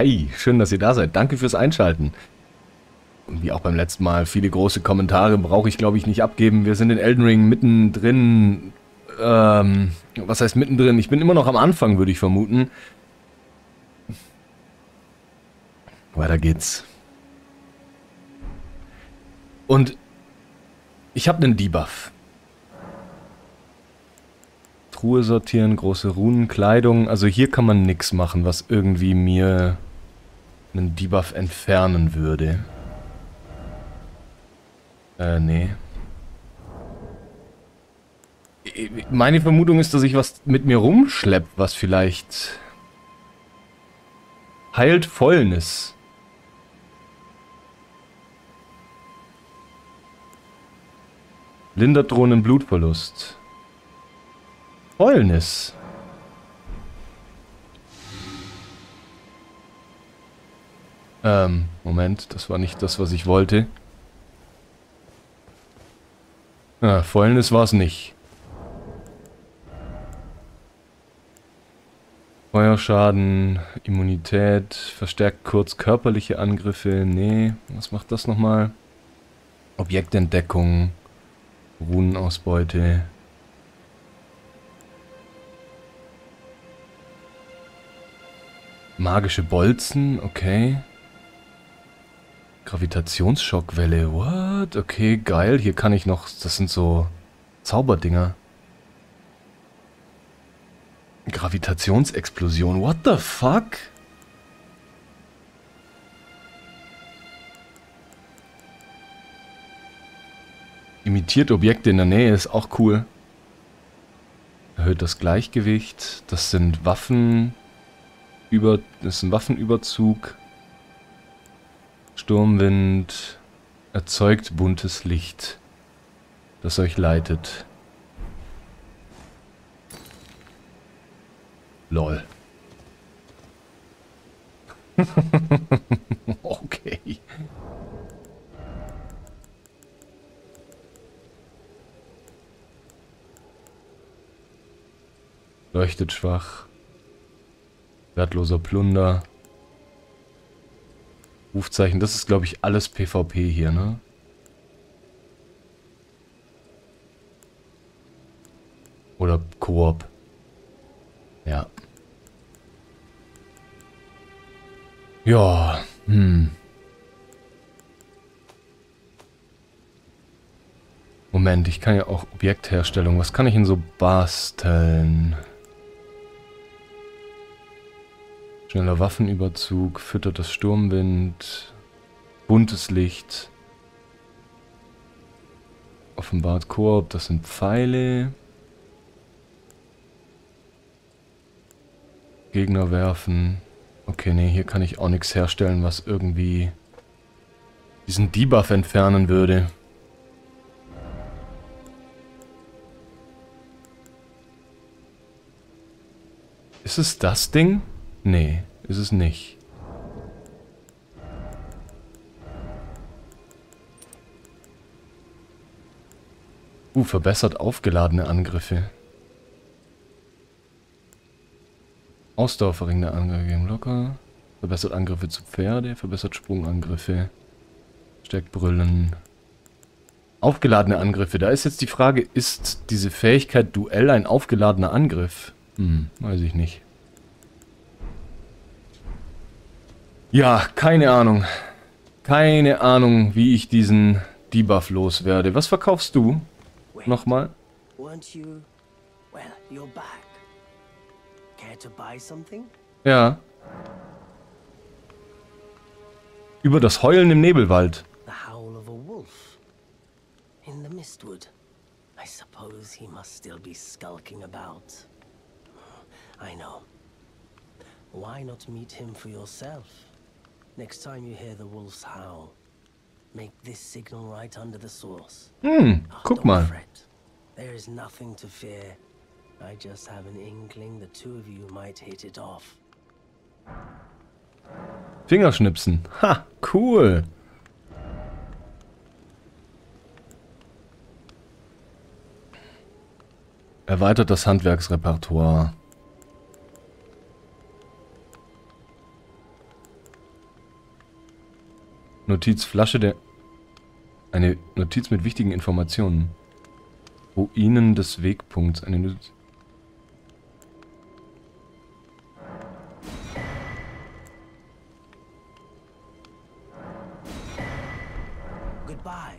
Hey, schön, dass ihr da seid. Danke fürs Einschalten. Und wie auch beim letzten Mal, viele große Kommentare brauche ich, glaube ich, nicht abgeben. Wir sind in Elden Ring mittendrin. Was heißt mittendrin? Ich bin immer noch am Anfang, würde ich vermuten. Weiter geht's. Und ich habe einen Debuff. Truhe sortieren, große Runen, Kleidung. Also hier kann man nichts machen, was irgendwie mir einen Debuff entfernen würde. Nee. Meine Vermutung ist, dass ich was mit mir rumschlepp, was vielleicht heilt Fäulnis. Lindert drohenden Blutverlust. Fäulnis. Moment, das war nicht das, was ich wollte. Fäulnis war es nicht. Feuerschaden, Immunität, verstärkt kurz körperliche Angriffe. Nee, was macht das nochmal? Objektentdeckung, Runenausbeute. Magische Bolzen, okay. Gravitationsschockwelle, what? Okay, geil. Hier kann ich noch, das sind so Zauberdinger. Gravitationsexplosion, what the fuck? Imitiert Objekte in der Nähe ist auch cool. Erhöht das Gleichgewicht. Das sind Waffen. Das ist ein Waffenüberzug. Sturmwind. Erzeugt buntes Licht, das euch leitet. Lol. Okay. Leuchtet schwach. Wertloser Plunder. Rufzeichen, das ist, glaube ich, alles PvP hier, ne? Oder Koop. Ja. Ja, Moment, ich kann ja auch Objektherstellung. Was kann ich denn so basteln? Schneller Waffenüberzug, füttert das Sturmwind, buntes Licht, offenbart Koop, das sind Pfeile, Gegner werfen. Okay, nee, hier kann ich auch nichts herstellen, was irgendwie diesen Debuff entfernen würde. Ist es das Ding? Nee, ist es nicht. Verbessert aufgeladene Angriffe. Ausdauer verringerte Angriffe gegen locker. Verbessert Angriffe zu Pferde. Verbessert Sprungangriffe. Stärkt Brüllen. Aufgeladene Angriffe. Da ist jetzt die Frage, ist diese Fähigkeit Duell ein aufgeladener Angriff? Weiß ich nicht. Ja, keine Ahnung. Keine Ahnung, wie ich diesen Debuff loswerde. Was verkaufst du? Nochmal? Ja. Über das Heulen im Nebelwald. In the Mistwood. I suppose he must still be skulking about. I know. Why not meet him for yourself? Next time you hear the wolves howl, make this signal right under the source. Guck mal. Fret. There is nothing to fear. I just have an inkling the two of you might hit it off. Fingerschnipsen. Ha, cool. Erweitert das Handwerksrepertoire. Notiz, Flasche der... Eine Notiz mit wichtigen Informationen. Ruinen des Wegpunkts. Eine Notiz... Goodbye.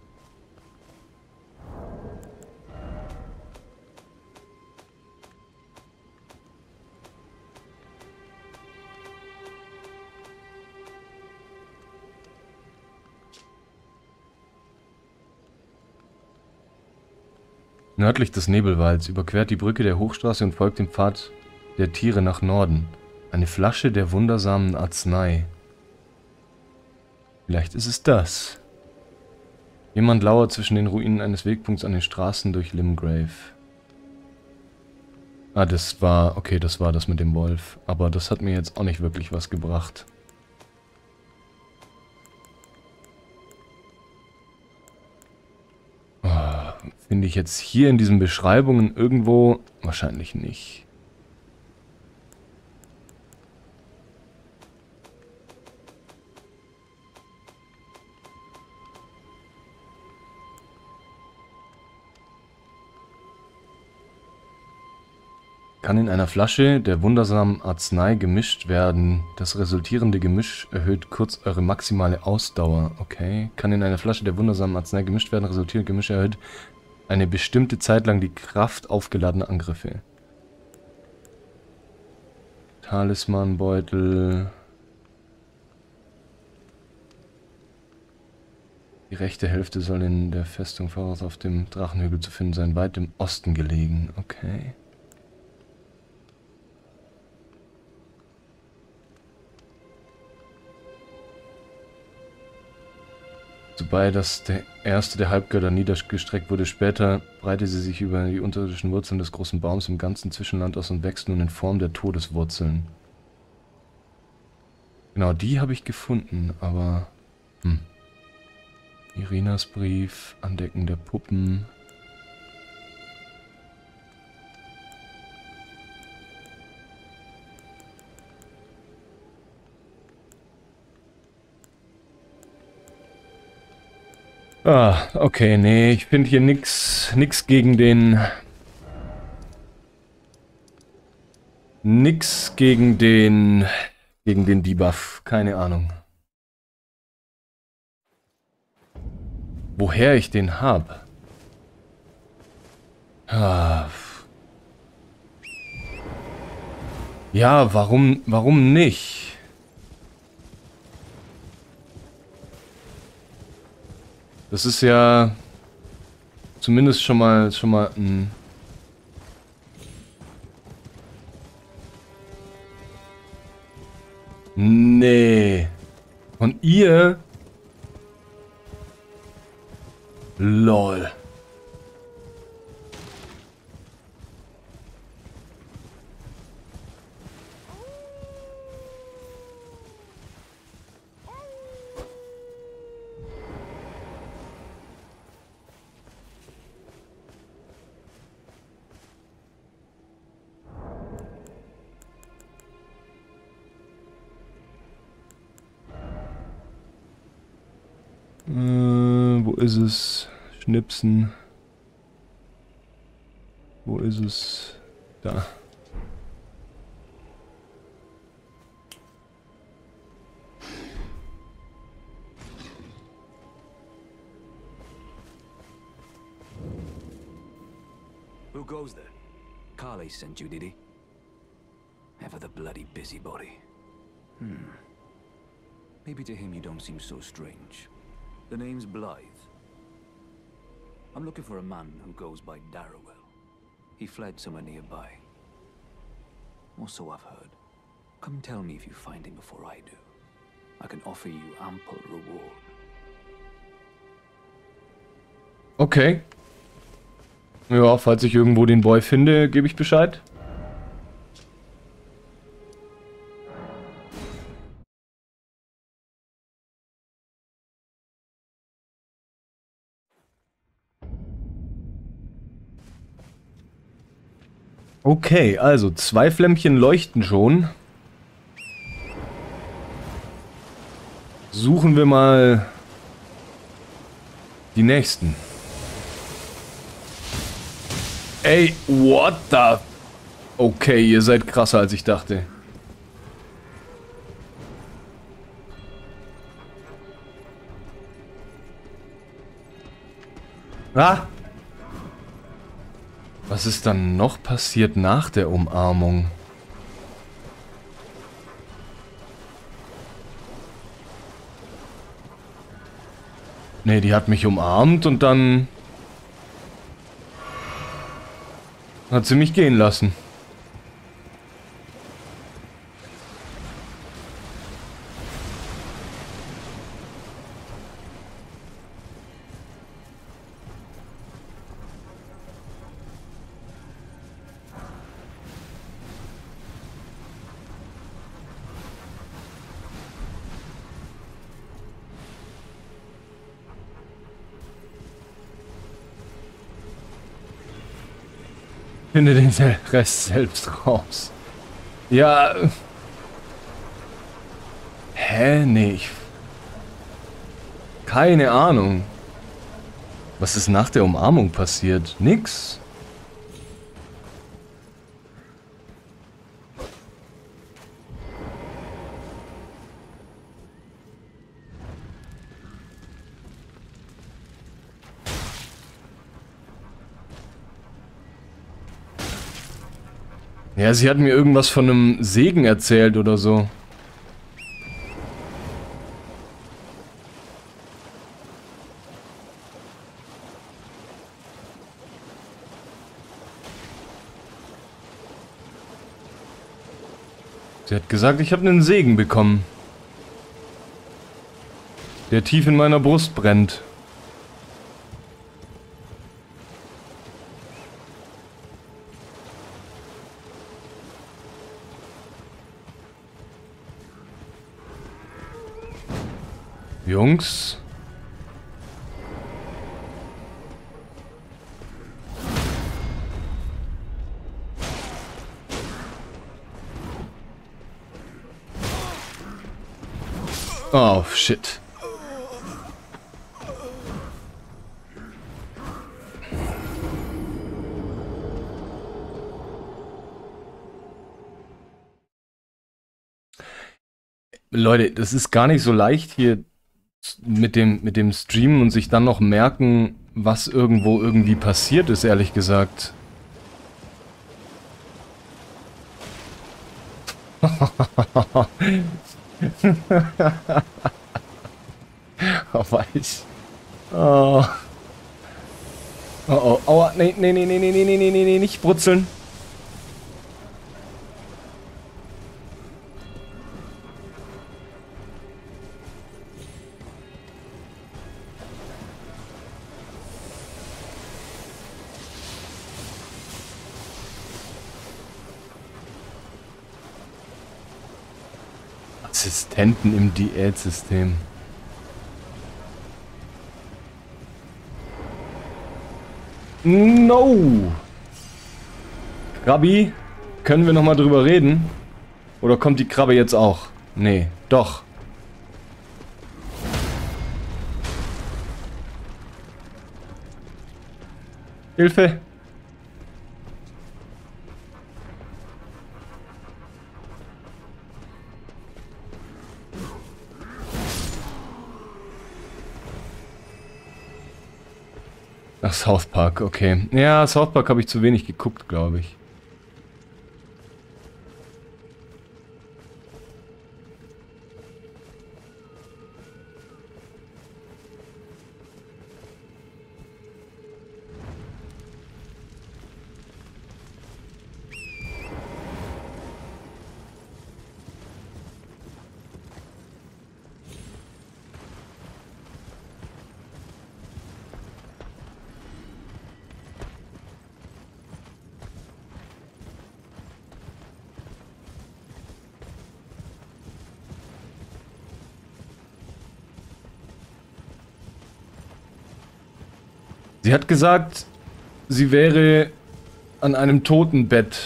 Nördlich des Nebelwalds überquert die Brücke der Hochstraße und folgt dem Pfad der Tiere nach Norden. Eine Flasche der wundersamen Arznei. Vielleicht ist es das. Jemand lauert zwischen den Ruinen eines Wegpunkts an den Straßen durch Limgrave. Ah, das war... Okay, das war das mit dem Wolf. Aber das hat mir jetzt auch nicht wirklich was gebracht. Finde ich jetzt hier in diesen Beschreibungen irgendwo? Wahrscheinlich nicht. Kann in einer Flasche der wundersamen Arznei gemischt werden. Das resultierende Gemisch erhöht kurz eure maximale Ausdauer. Okay. Kann in einer Flasche der wundersamen Arznei gemischt werden. Resultierende Gemisch erhöht eine bestimmte Zeit lang die Kraft aufgeladener Angriffe. Talismanbeutel. Die rechte Hälfte soll in der Festung voraus auf dem Drachenhügel zu finden sein. Weit im Osten gelegen. Okay. Sobald der erste der Halbgötter niedergestreckt wurde, später breitete sie sich über die unterirdischen Wurzeln des großen Baums im ganzen Zwischenland aus und wächst nun in Form der Todeswurzeln. Genau, die habe ich gefunden, aber... Irinas Brief, Andecken der Puppen... Ah, okay, nee, ich finde hier nix gegen den... Nix gegen den Debuff, keine Ahnung. Woher ich den hab? Ah. Ja, warum nicht? Das ist ja zumindest schon mal ein... Nee. Von ihr? Lol. Wo ist es? Schnipsen. Wo ist es? Da. Who goes there? Carly sent you, did he? Ever the bloody busybody. Maybe to him you don't seem so strange. The name's Blythe. I'm looking for a man who goes by Darrowell. He fled somewhere nearby. Or so I've heard. Come tell me if you find him before I do. I can offer you ample reward. Okay. Ja, falls ich irgendwo den Boy finde, gebe ich Bescheid. Okay, also 2 Flämmchen leuchten schon. Suchen wir mal die nächsten. Ey, what the... Okay, ihr seid krasser als ich dachte. Ah! Was ist dann noch passiert nach der Umarmung? Nee, die hat mich umarmt und dann hat sie mich gehen lassen. Finde den Rest selbst raus. Ja. Hä? Nee. Keine Ahnung. Was ist nach der Umarmung passiert? Nix. Ja, sie hat mir irgendwas von einem Segen erzählt oder so. Sie hat gesagt, ich habe einen Segen bekommen, der tief in meiner Brust brennt. Jungs. Oh, shit. Leute, das ist gar nicht so leicht hier mit dem Streamen und sich dann noch merken, was irgendwo irgendwie passiert ist, ehrlich gesagt. Oh, weiß. Oh. Oh, oh. Aua. Nee, nee, nee, nee, nee, nee, nee, nee, nee, nicht brutzeln. Assistenten im Diätsystem. No! Krabbi, können wir nochmal drüber reden? Oder kommt die Krabbe jetzt auch? Nee, doch. Hilfe! Ach, South Park, okay. Ja, South Park habe ich zu wenig geguckt, glaube ich. Sie hat gesagt, sie wäre an einem Totenbett.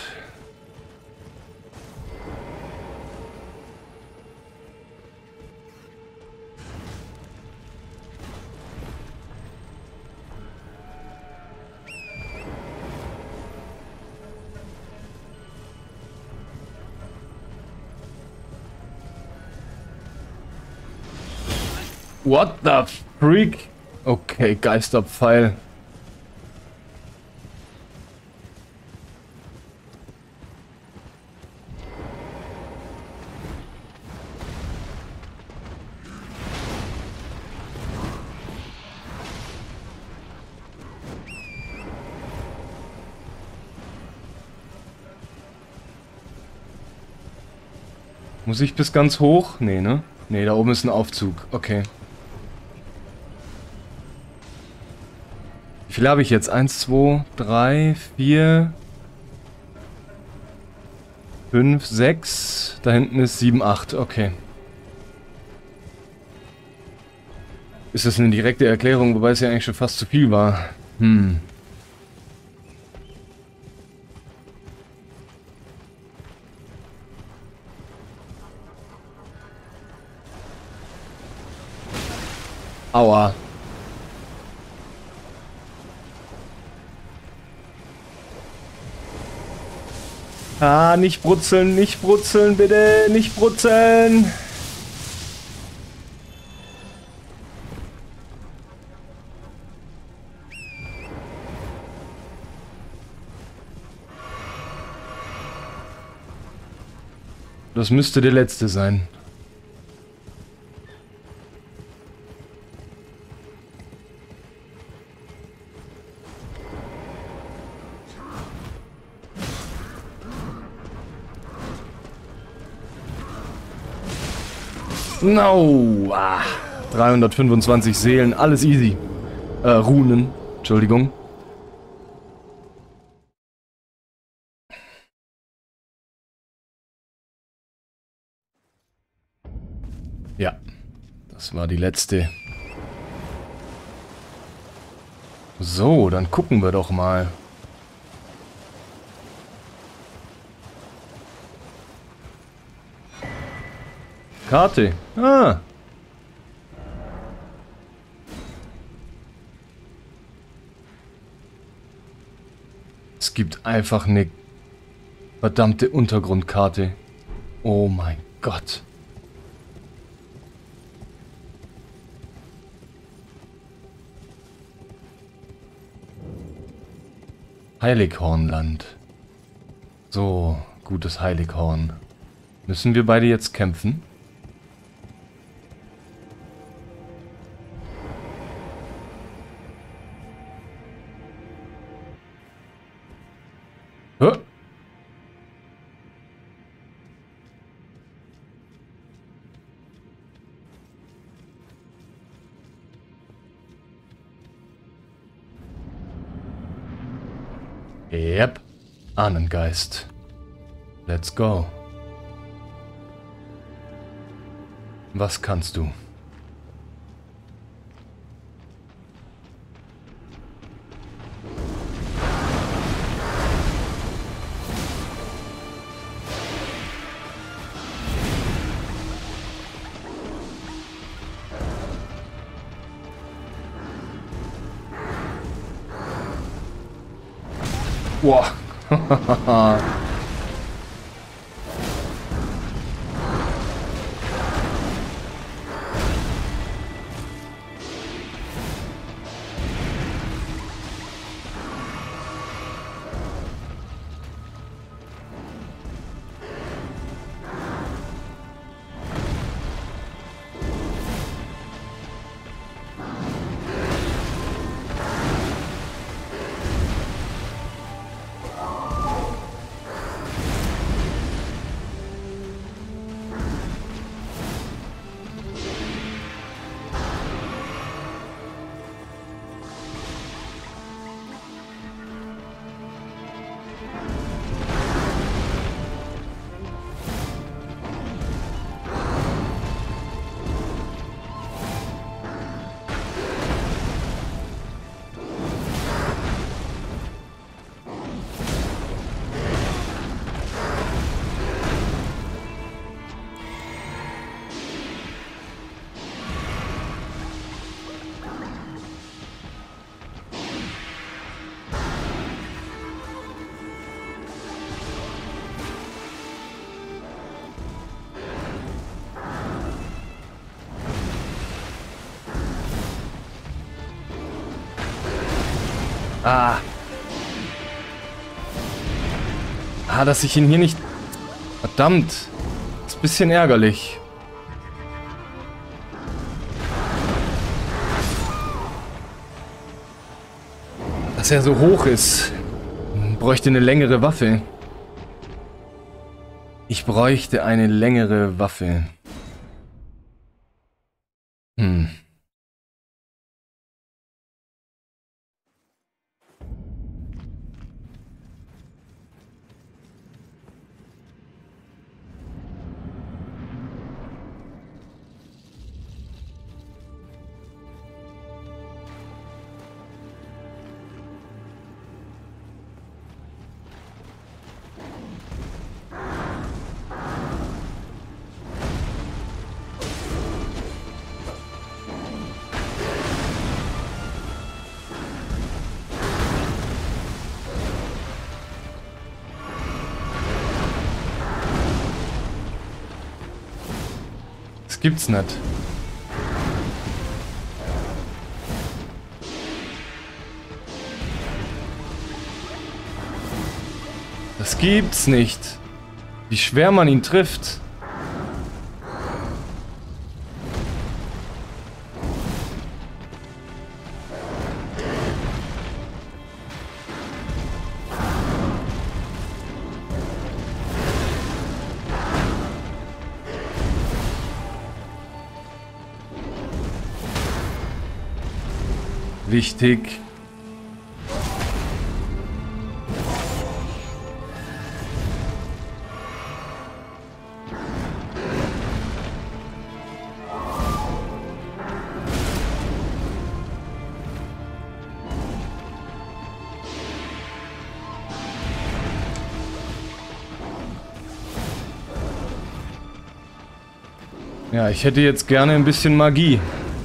What the freak? Okay, Geisterpfeil. Muss ich bis ganz hoch? Nee, ne? Nee, da oben ist ein Aufzug. Okay. Wie viel habe ich jetzt? 1, 2, 3, 4, 5, 6. Da hinten ist 7, 8. Okay. Ist das eine direkte Erklärung, wobei es ja eigentlich schon fast zu viel war? Hm. Aua. Ah, nicht brutzeln, bitte, nicht brutzeln. Das müsste der letzte sein. No! Ah, 325 Seelen, alles easy. Runen, Entschuldigung. Ja, das war die letzte. So, dann gucken wir doch mal. Karte. Ah. Es gibt einfach eine verdammte Untergrundkarte. Oh mein Gott. Heilighornland. So, gutes Heilighorn. Müssen wir beide jetzt kämpfen? Hä? Yep. Ahnengeist. Let's go. Was kannst du? Boah. Ah. Ah, dass ich ihn hier nicht... Verdammt. Das ist ein bisschen ärgerlich. Dass er so hoch ist. Bräuchte eine längere Waffe. Ich bräuchte eine längere Waffe. Hm. Das gibt's nicht. Das gibt's nicht. Wie schwer man ihn trifft. Wichtig. Ja, ich hätte jetzt gerne ein bisschen Magie.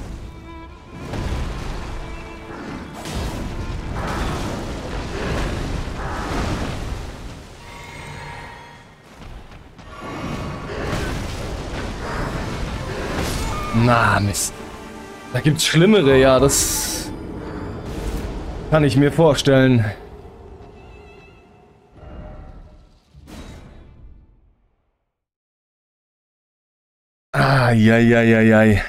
Na, Mist. Da gibt's Schlimmere, ja, das kann ich mir vorstellen. Ai.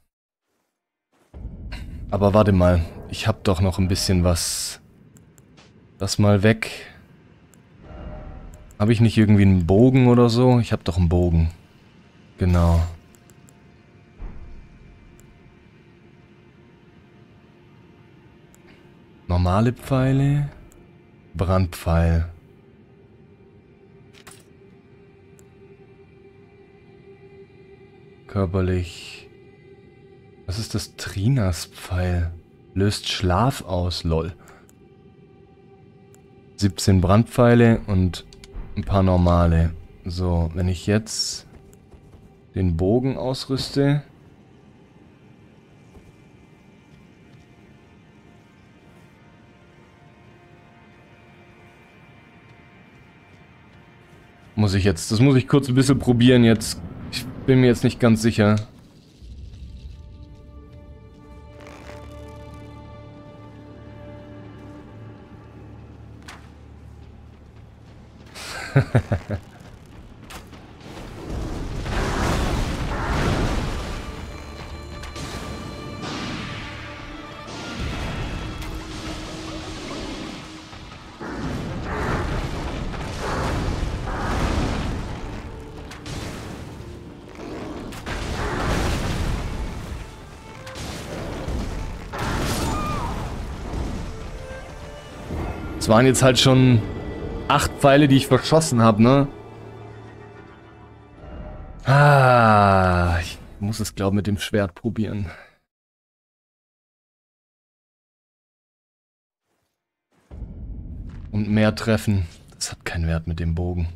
Aber warte mal, ich hab doch noch ein bisschen was. Das mal weg. Habe ich nicht irgendwie einen Bogen oder so? Ich hab doch einen Bogen. Genau. Normale Pfeile. Brandpfeil. Körperlich. Was ist das? Trinas Pfeil. Löst Schlaf aus, lol. 17 Brandpfeile und ein paar normale. So, wenn ich jetzt den Bogen ausrüste. Das muss ich kurz ein bisschen probieren jetzt. Ich bin mir jetzt nicht ganz sicher. Es waren jetzt halt schon 8 Pfeile, die ich verschossen habe, ne? Ah, ich muss es, glaube ich, mit dem Schwert probieren. Und mehr treffen. Das hat keinen Wert mit dem Bogen.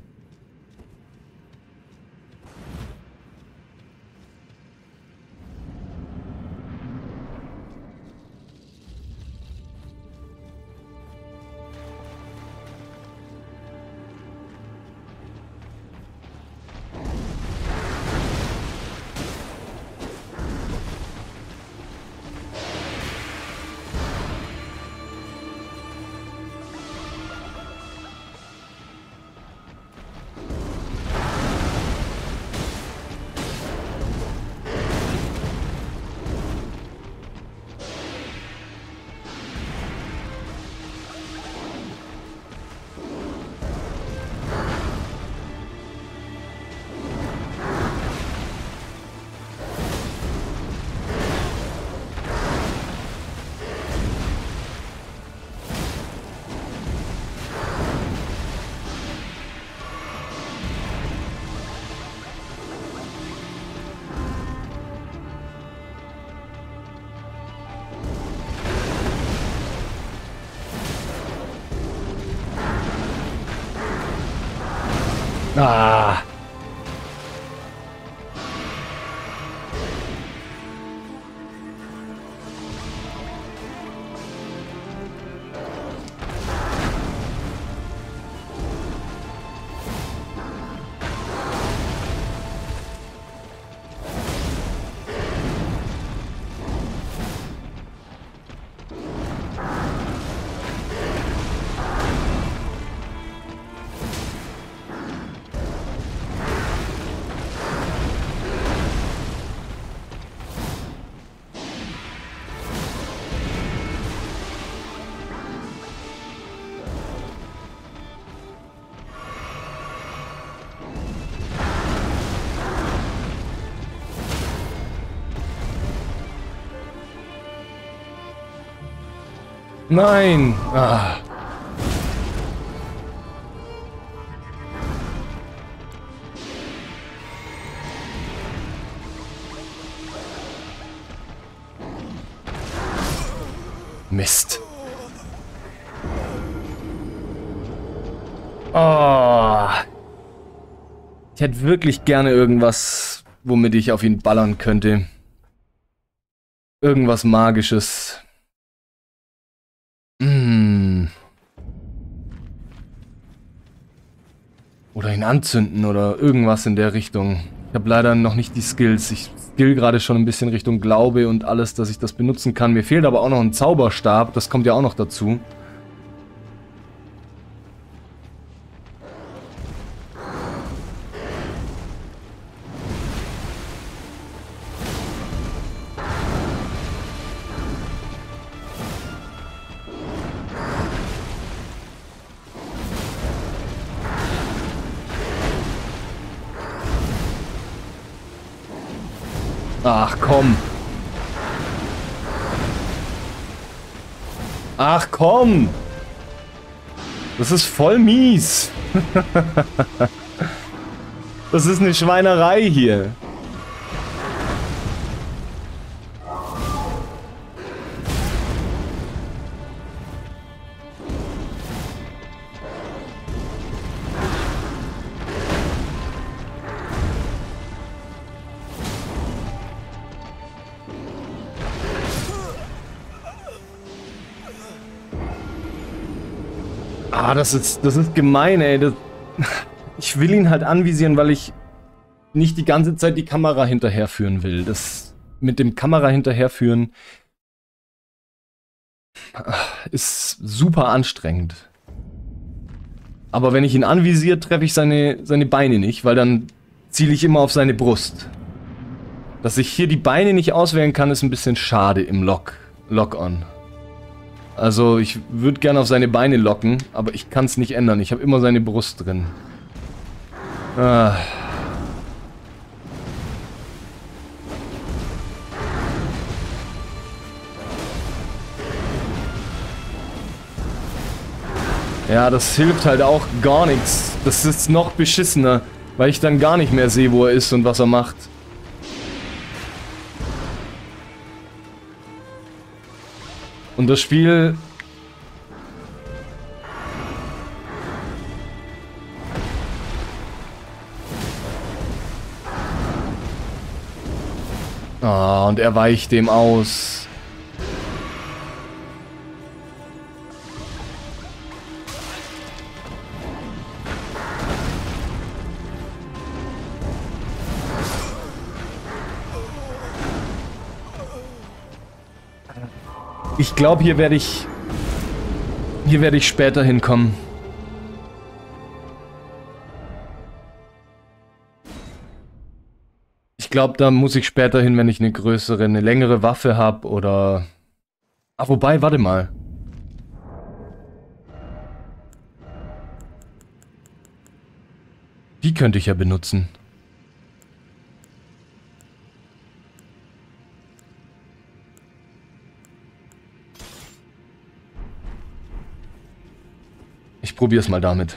Ah! Nein! Ah. Mist. Oh. Ich hätte wirklich gerne irgendwas, womit ich auf ihn ballern könnte. Irgendwas Magisches. Oder ihn anzünden oder irgendwas in der Richtung. Ich habe leider noch nicht die Skills. Ich skill gerade schon ein bisschen Richtung Glaube und alles, dass ich das benutzen kann. Mir fehlt aber auch noch ein Zauberstab. Das kommt ja auch noch dazu. Ach komm. Ach komm. Das ist voll mies. Das ist eine Schweinerei hier. Ah, das ist gemein, ey. Ich will ihn halt anvisieren, weil ich nicht die ganze Zeit die Kamera hinterherführen will. Das mit dem Kamera hinterherführen ist super anstrengend. Aber wenn ich ihn anvisiere, treffe ich seine Beine nicht, weil dann ziele ich immer auf seine Brust. Dass ich hier die Beine nicht auswählen kann, ist ein bisschen schade im Lock-on. Also ich würde gerne auf seine Beine locken, aber ich kann es nicht ändern. Ich habe immer seine Brust drin. Ah. Ja, das hilft halt auch gar nichts. Das ist noch beschissener, weil ich dann gar nicht mehr sehe, wo er ist und was er macht. Und das Spiel... Ah, und er weicht dem aus. Ich glaube, hier werde ich später hinkommen. Ich glaube, da muss ich später hin, wenn ich eine längere Waffe habe oder... Ah, wobei, warte mal. Die könnte ich ja benutzen. Ich probiere es mal damit.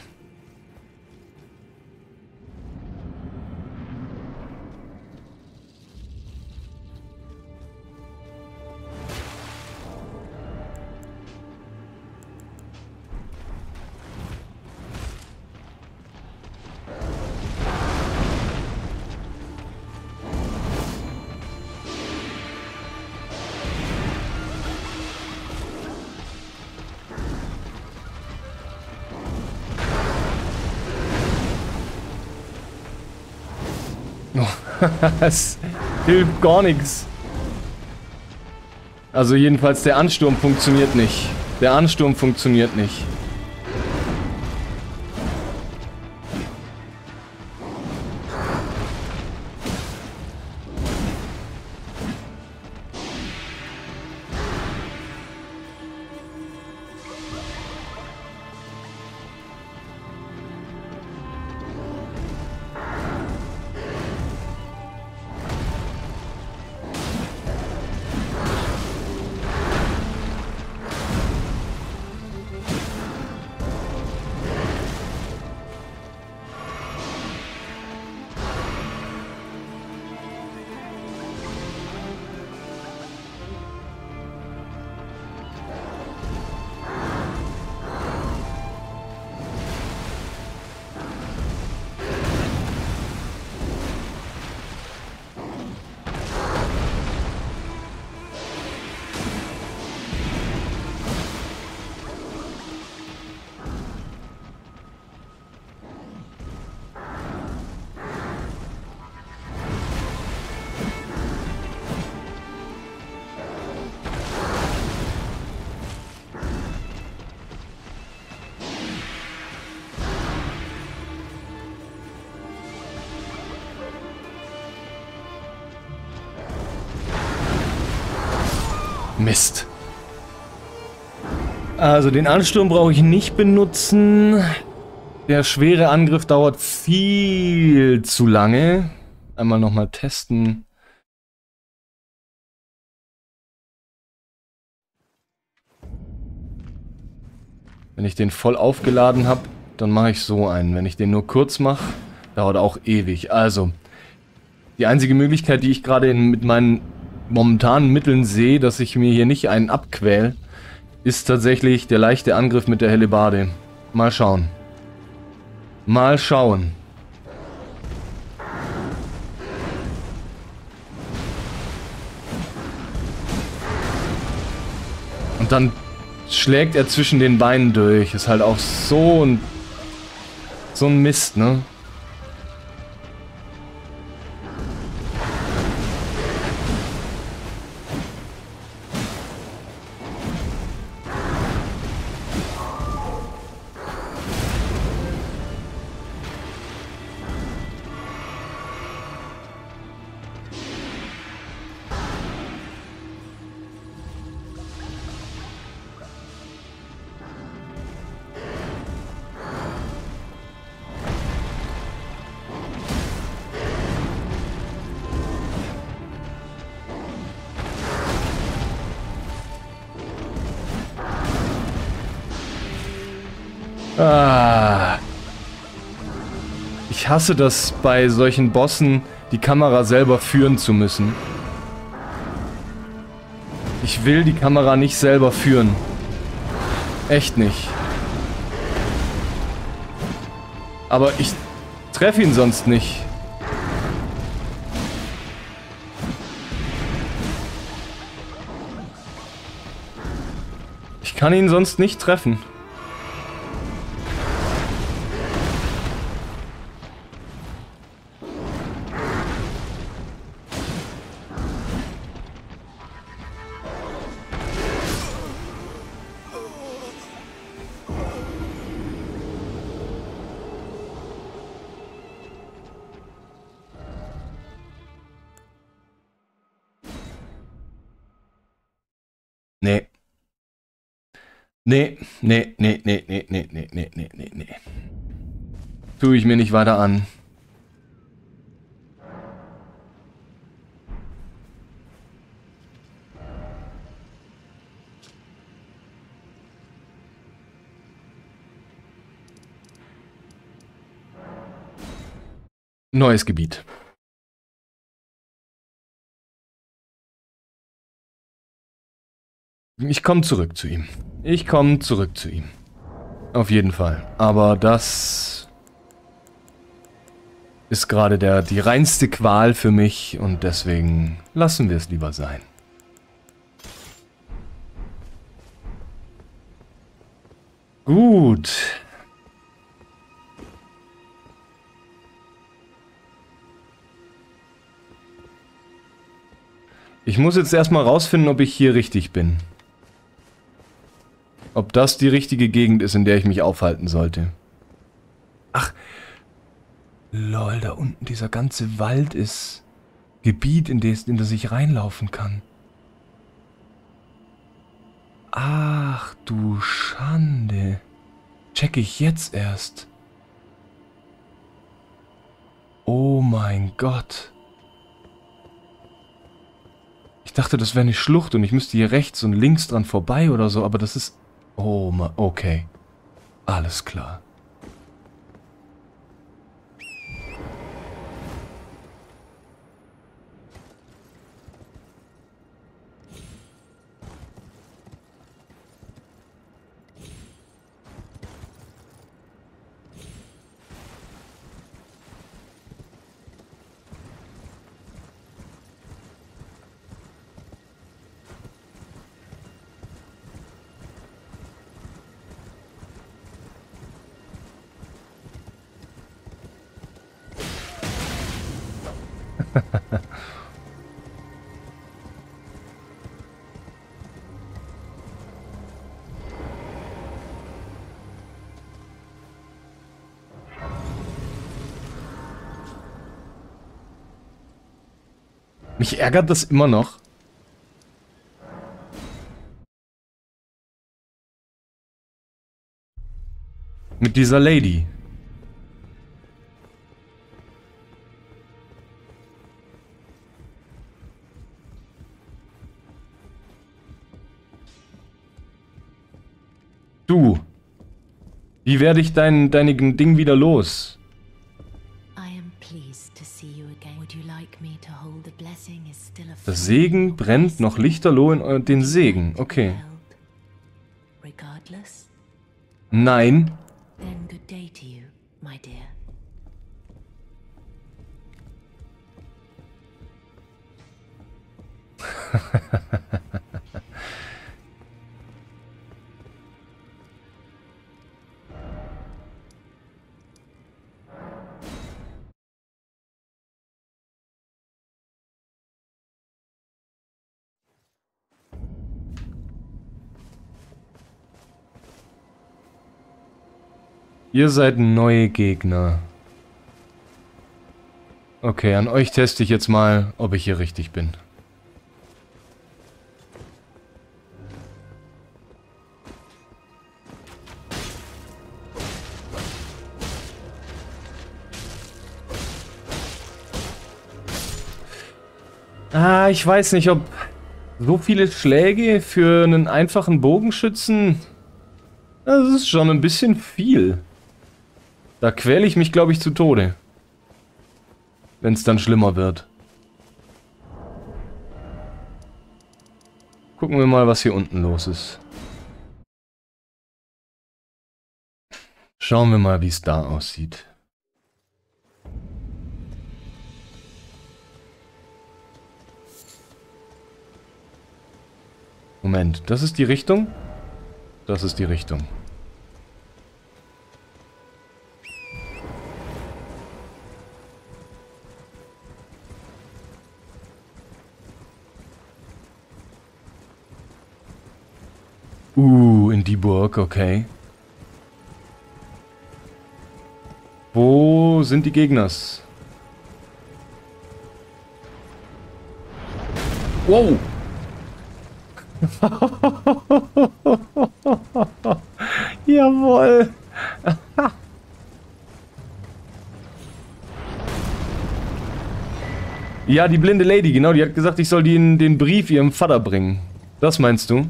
Das hilft gar nichts. Also jedenfalls der Ansturm funktioniert nicht. Der Ansturm funktioniert nicht. Mist. Also den Ansturm brauche ich nicht benutzen. Der schwere Angriff dauert viel zu lange. Einmal nochmal testen. Wenn ich den voll aufgeladen habe, dann mache ich so einen. Wenn ich den nur kurz mache, dauert auch ewig. Also, die einzige Möglichkeit, die ich gerade mit meinen momentanen Mitteln sehe, dass ich mir hier nicht einen abquäl, ist tatsächlich der leichte Angriff mit der Hellebarde. Mal schauen. Mal schauen. Und dann schlägt er zwischen den Beinen durch. Ist halt auch so ein Mist, ne? Ah. Ich hasse das, bei solchen Bossen die Kamera selber führen zu müssen. Ich will die Kamera nicht selber führen. Echt nicht. Aber ich treffe ihn sonst nicht. Ich kann ihn sonst nicht treffen. Nee. Nee. Tue ich mir nicht weiter an. Neues Gebiet. Ich komme zurück zu ihm. Ich komme zurück zu ihm. Auf jeden Fall. Aber das ist gerade die reinste Qual für mich und deswegen lassen wir es lieber sein. Gut. Ich muss jetzt erstmal rausfinden, ob ich hier richtig bin. Ob das die richtige Gegend ist, in der ich mich aufhalten sollte. Ach. Lol, da unten dieser ganze Wald ist Gebiet, in das ich reinlaufen kann. Ach du Schande. Check ich jetzt erst. Oh mein Gott. Ich dachte, das wäre eine Schlucht und ich müsste hier rechts und links dran vorbei oder so, aber das ist... Oh mein... Okay. Alles klar. Mich ärgert das immer noch. Mit dieser Lady. Du. Wie werde ich dein Ding wieder los? Das Segen brennt noch lichterloh in den Segen. Okay. Nein. Ihr seid neue Gegner. Okay, an euch teste ich jetzt mal, ob ich hier richtig bin. Ah, ich weiß nicht, ob so viele Schläge für einen einfachen Bogenschützen... Das ist schon ein bisschen viel. Da quäle ich mich, glaube ich, zu Tode. Wenn es dann schlimmer wird. Gucken wir mal, was hier unten los ist. Schauen wir mal, wie es da aussieht. Moment, das ist die Richtung? Das ist die Richtung. In die Burg, okay. Wo sind die Gegners? Wow! Jawohl! Ja, die blinde Lady, genau, die hat gesagt, ich soll den Brief ihrem Vater bringen. Das meinst du?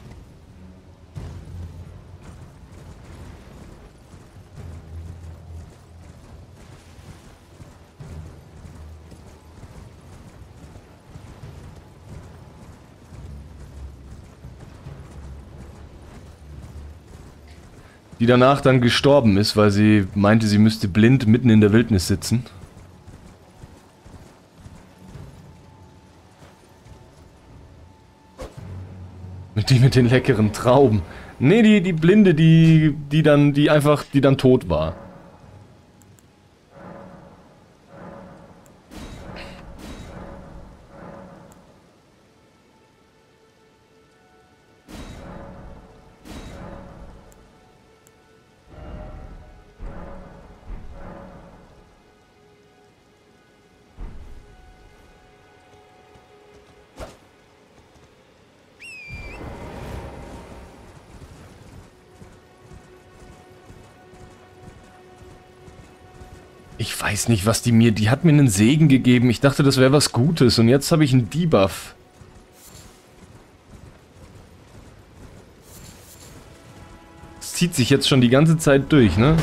Die danach dann gestorben ist, weil sie meinte, sie müsste blind mitten in der Wildnis sitzen. Mit den leckeren Trauben. Nee, die Blinde, die dann tot war. Ich weiß nicht, was die mir... Die hat mir einen Segen gegeben. Ich dachte, das wäre was Gutes. Und jetzt habe ich einen Debuff. Das zieht sich jetzt schon die ganze Zeit durch, ne?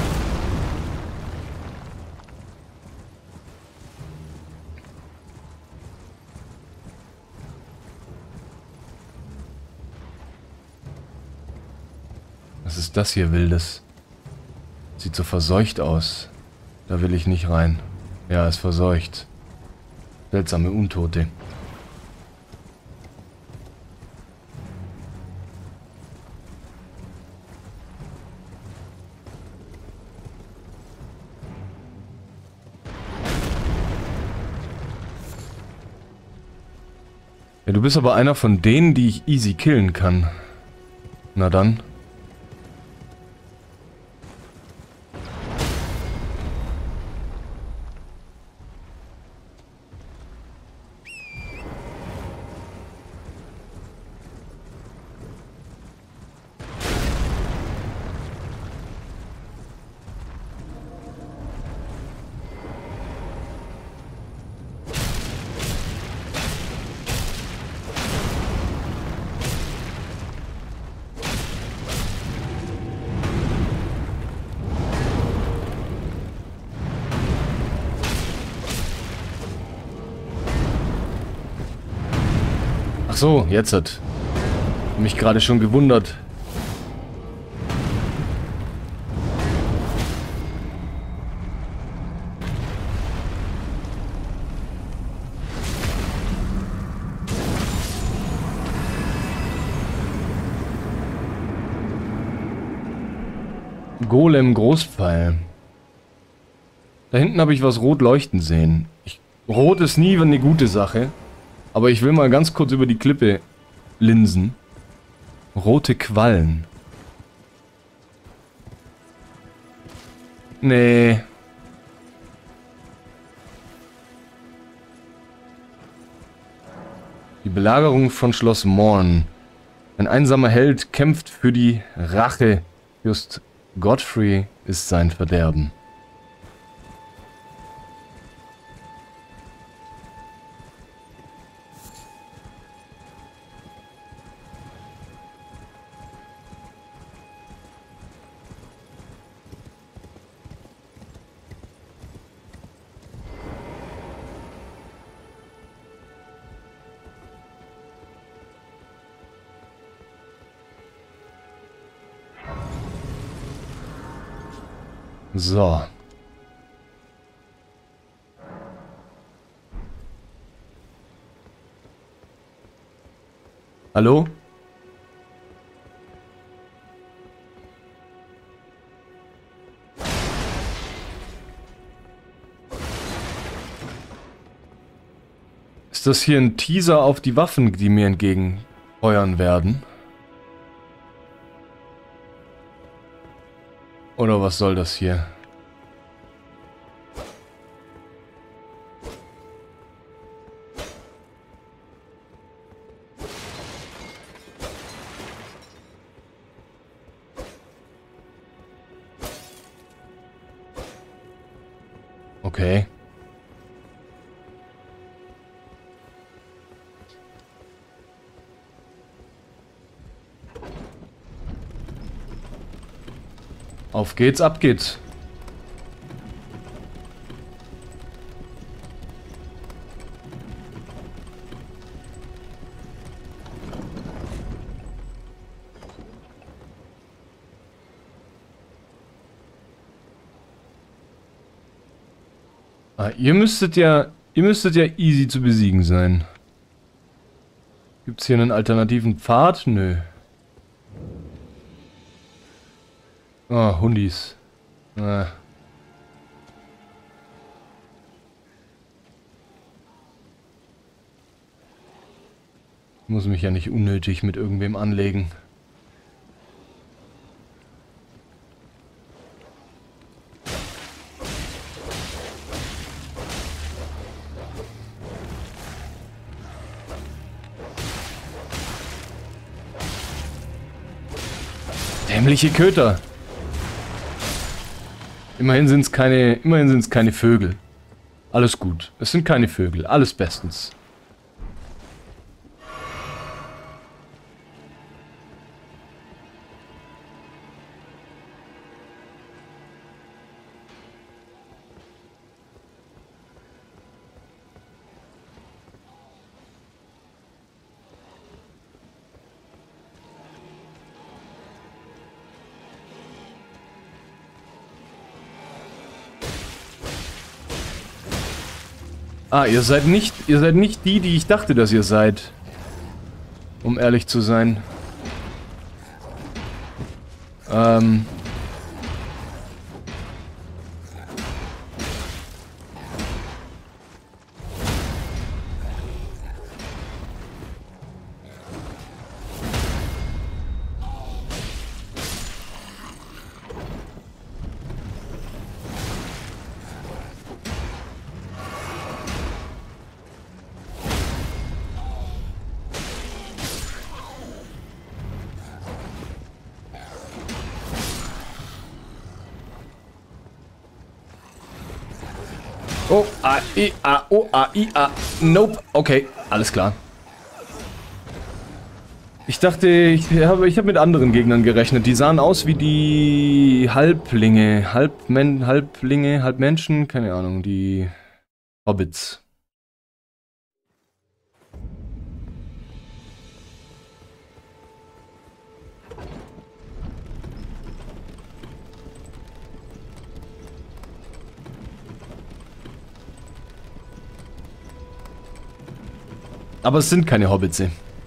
Was ist das hier Wildes? Sieht so verseucht aus. Da will ich nicht rein. Ja, ist verseucht. Seltsame Untote. Ja, du bist aber einer von denen, die ich easy killen kann. Na dann. Ach so, jetzt hat mich gerade schon gewundert. Golem Großpfeil. Da hinten habe ich was rot leuchten sehen. Rot ist nie eine gute Sache. Aber ich will mal ganz kurz über die Klippe linsen. Rote Quallen. Nee. Die Belagerung von Schloss Morn. Ein einsamer Held kämpft für die Rache. Just Godfrey ist sein Verderben. So. Hallo? Ist das hier ein Teaser auf die Waffen, die mir entgegenfeuern werden? Oder was soll das hier? Okay. Auf geht's, ab geht's. Ah, ihr müsstet ja easy zu besiegen sein. Gibt's hier einen alternativen Pfad? Nö. Ah, Hundis. Ah. Muss mich ja nicht unnötig mit irgendwem anlegen. Dämliche Köter. Immerhin sind's keine Vögel. Alles gut. Es sind keine Vögel. Alles bestens. Ah, ihr seid nicht die, die ich dachte, dass ihr seid. Um ehrlich zu sein. Oh, A, I, A, O, A, I, A. Nope. Okay, alles klar. Ich dachte, ich hab mit anderen Gegnern gerechnet. Die sahen aus wie die Halblinge. Halblinge, Halbmenschen, keine Ahnung, die Hobbits. Aber es sind keine Hobbits.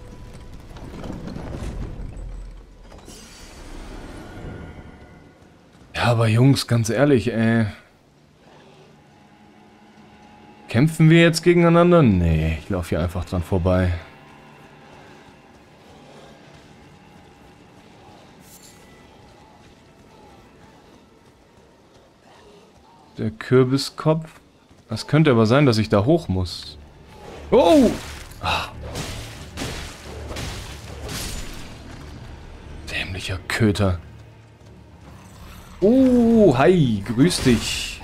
Ja, aber Jungs, ganz ehrlich, kämpfen wir jetzt gegeneinander? Nee, ich laufe hier einfach dran vorbei. Der Kürbiskopf. Das könnte aber sein, dass ich da hoch muss. Oh! Ah. Dämlicher Köter. Hi, grüß dich.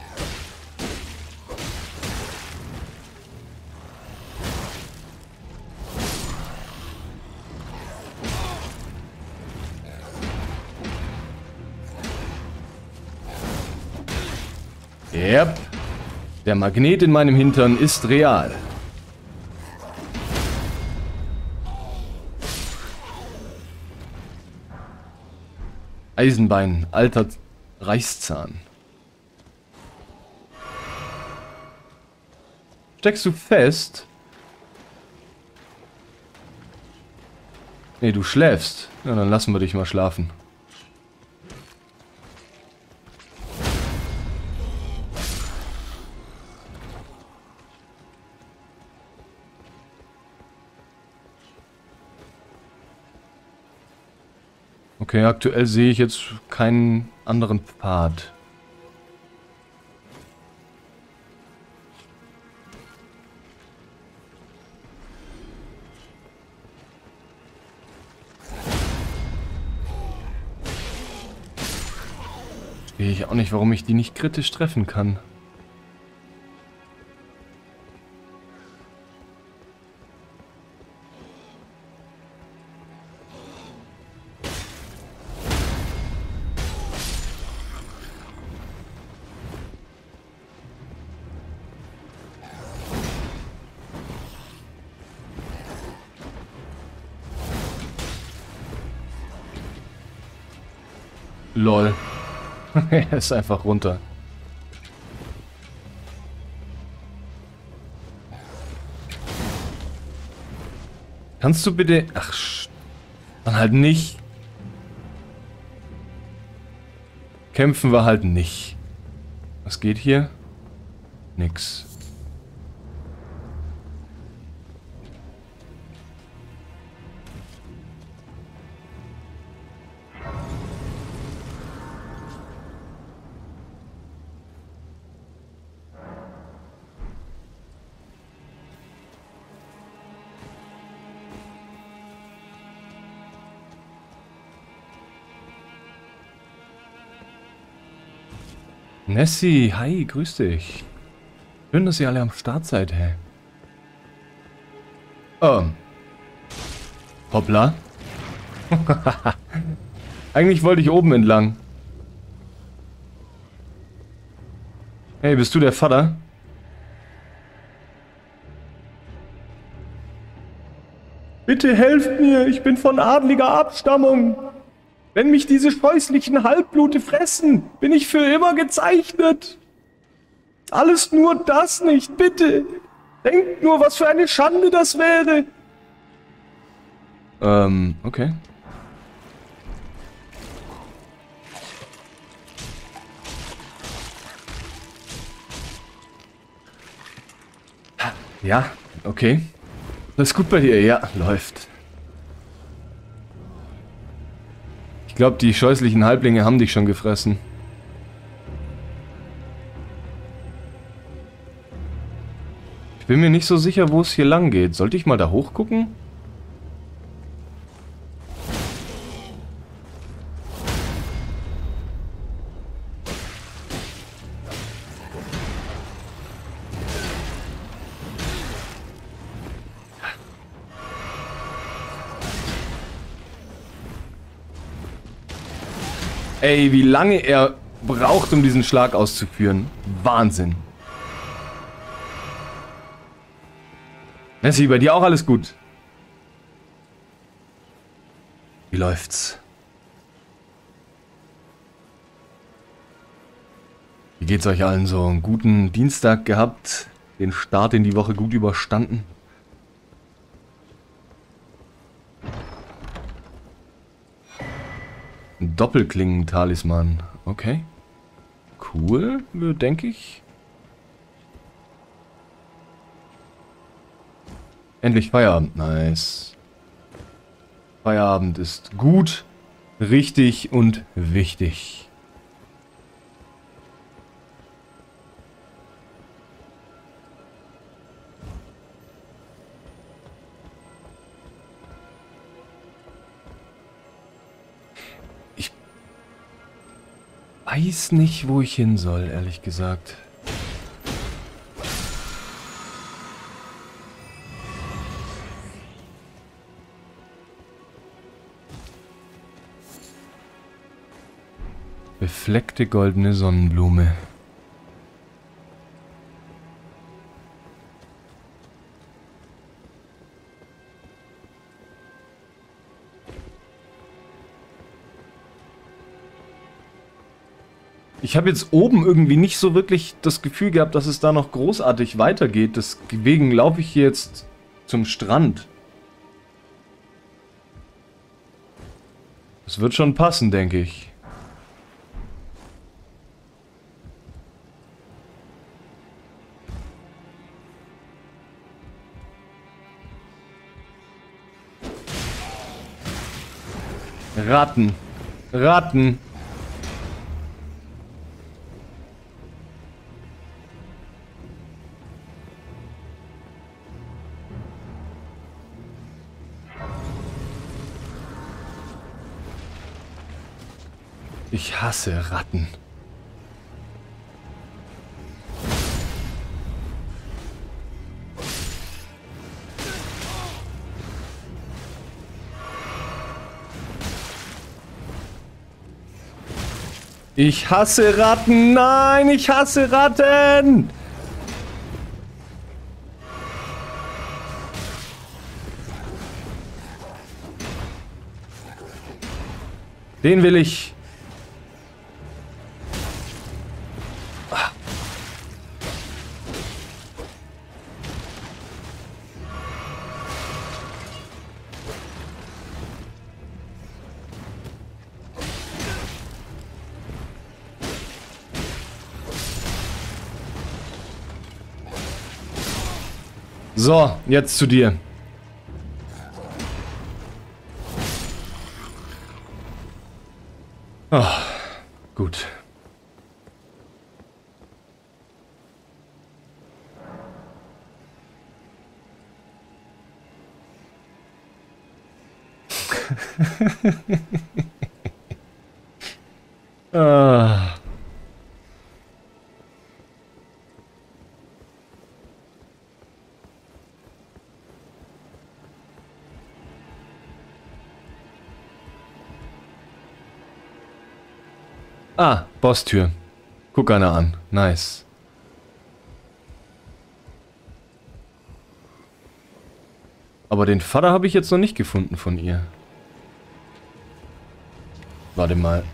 Yep. Der Magnet in meinem Hintern ist real. Eisenbein, alter Reißzahn. Steckst du fest? Nee, du schläfst. Ja, dann lassen wir dich mal schlafen. Okay, aktuell sehe ich jetzt keinen anderen Pfad. Verstehe ich auch nicht, warum ich die nicht kritisch treffen kann. Lol. Er ist einfach runter. Kannst du bitte... Ach, dann halt nicht. Kämpfen wir halt nicht. Was geht hier? Nix. Nessie, hi, grüß dich. Schön, dass ihr alle am Start seid, hä? Hoppla. Eigentlich wollte ich oben entlang. Hey, bist du der Vater? Bitte helft mir, ich bin von adliger Abstammung. Wenn mich diese scheußlichen Halbblute fressen, bin ich für immer gezeichnet. Alles nur das nicht, bitte. Denkt nur, was für eine Schande das wäre. Okay. Ja, okay. Alles gut bei dir? Ja, läuft. Ich glaube, die scheußlichen Halblinge haben dich schon gefressen. Ich bin mir nicht so sicher, wo es hier lang geht. Sollte ich mal da hoch gucken? Ey, wie lange er braucht, um diesen Schlag auszuführen. Wahnsinn. Nessie, bei dir auch alles gut? Wie läuft's? Wie geht's euch allen so? Einen guten Dienstag gehabt? Den Start in die Woche gut überstanden? Ein Doppelklingen-Talisman. Okay. Cool, denke ich. Endlich Feierabend. Nice. Feierabend ist gut, richtig und wichtig. Ich weiß nicht, wo ich hin soll, ehrlich gesagt. Befleckte goldene Sonnenblume. Ich habe jetzt oben irgendwie nicht so wirklich das Gefühl gehabt, dass es da noch großartig weitergeht. Deswegen laufe ich hier jetzt zum Strand. Das wird schon passen, denke ich. Ratten. Ratten. Ich hasse Ratten. Ich hasse Ratten! Nein, ich hasse Ratten! Den will ich. So, jetzt zu dir. Ah, gut. Ah. Ah, Bosstür. Guck einer an. Nice. Aber den Vater habe ich jetzt noch nicht gefunden von ihr. Warte mal.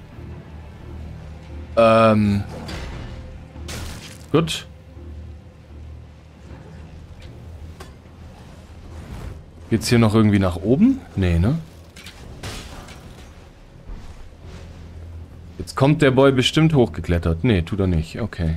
Gut. Geht's hier noch irgendwie nach oben? Nee, ne? Jetzt kommt der Boy bestimmt hochgeklettert. Nee, tut er nicht. Okay.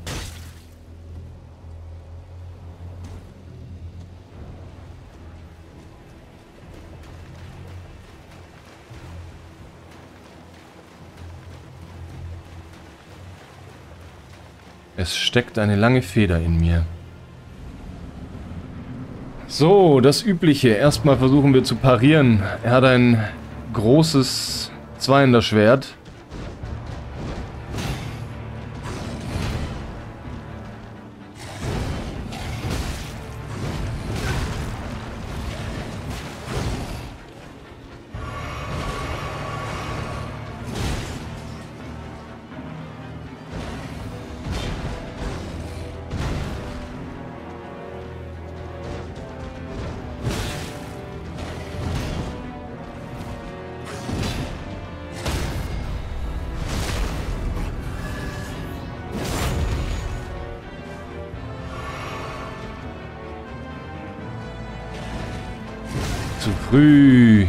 Es steckt eine lange Feder in mir. So, das Übliche. Erstmal versuchen wir zu parieren. Er hat ein großes Zweihänderschwert. Zu früh.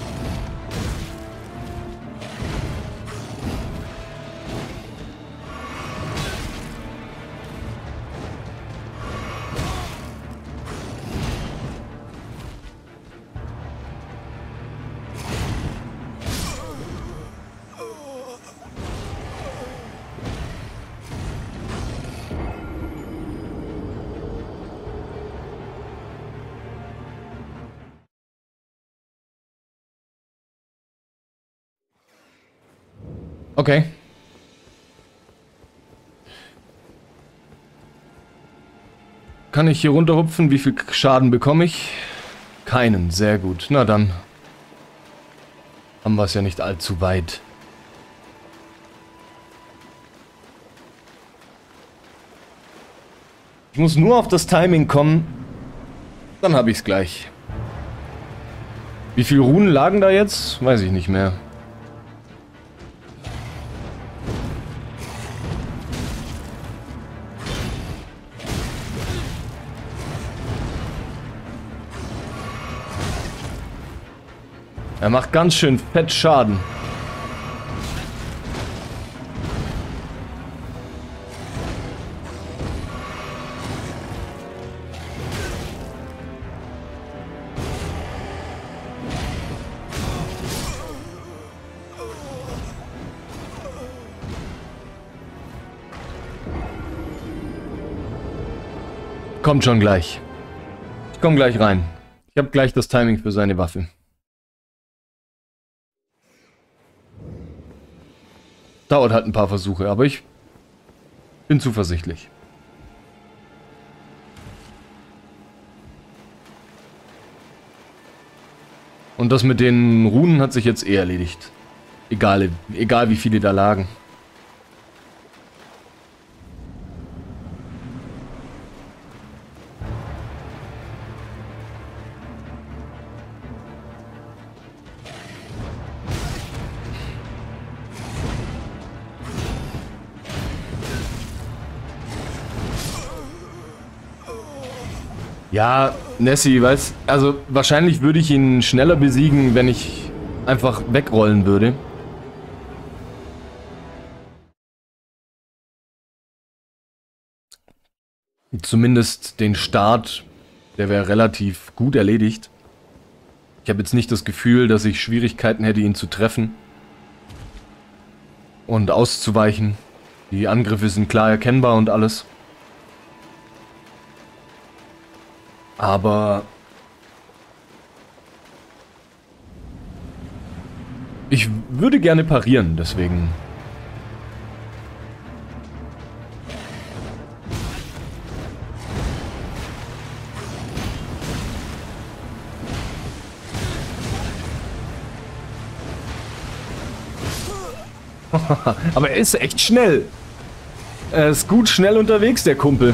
Okay. Kann ich hier runterhupfen? Wie viel Schaden bekomme ich? Keinen. Sehr gut. Na dann. Haben wir es ja nicht allzu weit. Ich muss nur auf das Timing kommen. Dann habe ich es gleich. Wie viele Runen lagen da jetzt? Weiß ich nicht mehr. Er macht ganz schön fett Schaden. Kommt schon gleich. Ich komme gleich rein. Ich habe gleich das Timing für seine Waffe. Dauert halt ein paar Versuche, aber ich bin zuversichtlich. Und das mit den Runen hat sich jetzt eh erledigt. Egal wie viele da lagen. Ja, Nessie, weißt, also wahrscheinlich würde ich ihn schneller besiegen, wenn ich einfach wegrollen würde. Zumindest den Start, der wäre relativ gut erledigt. Ich habe jetzt nicht das Gefühl, dass ich Schwierigkeiten hätte, ihn zu treffen und auszuweichen. Die Angriffe sind klar erkennbar und alles. Aber ich würde gerne parieren, deswegen. Aber er ist echt schnell. Er ist gut schnell unterwegs, der Kumpel.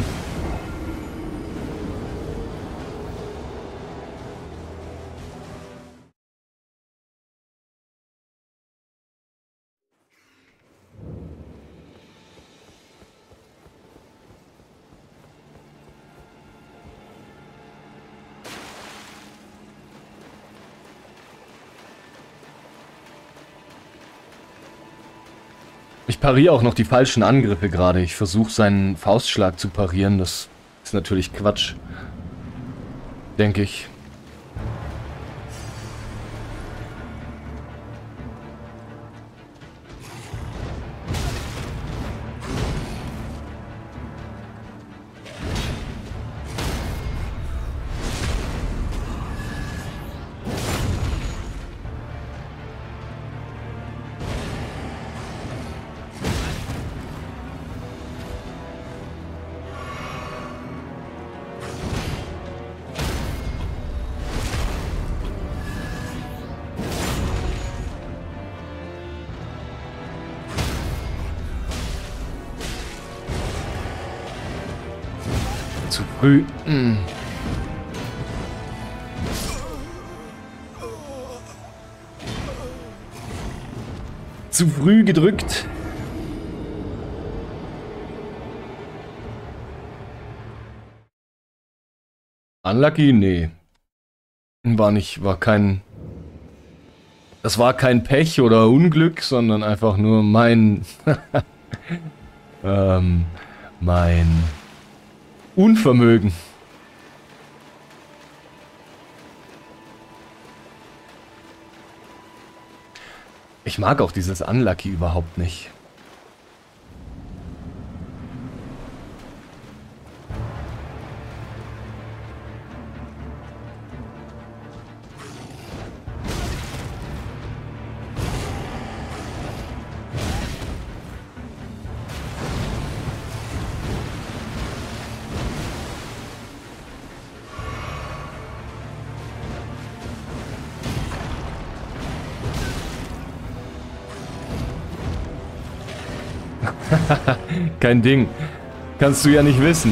Ich pariere auch noch die falschen Angriffe gerade. Ich versuche seinen Faustschlag zu parieren. Das ist natürlich Quatsch. Denke ich. Zu früh. Zu früh gedrückt. Unlucky? Nee. War kein... Das war kein Pech oder Unglück, sondern einfach nur mein... mein... Unvermögen. Ich mag auch dieses Unlucky überhaupt nicht. Kein Ding. Kannst du ja nicht wissen.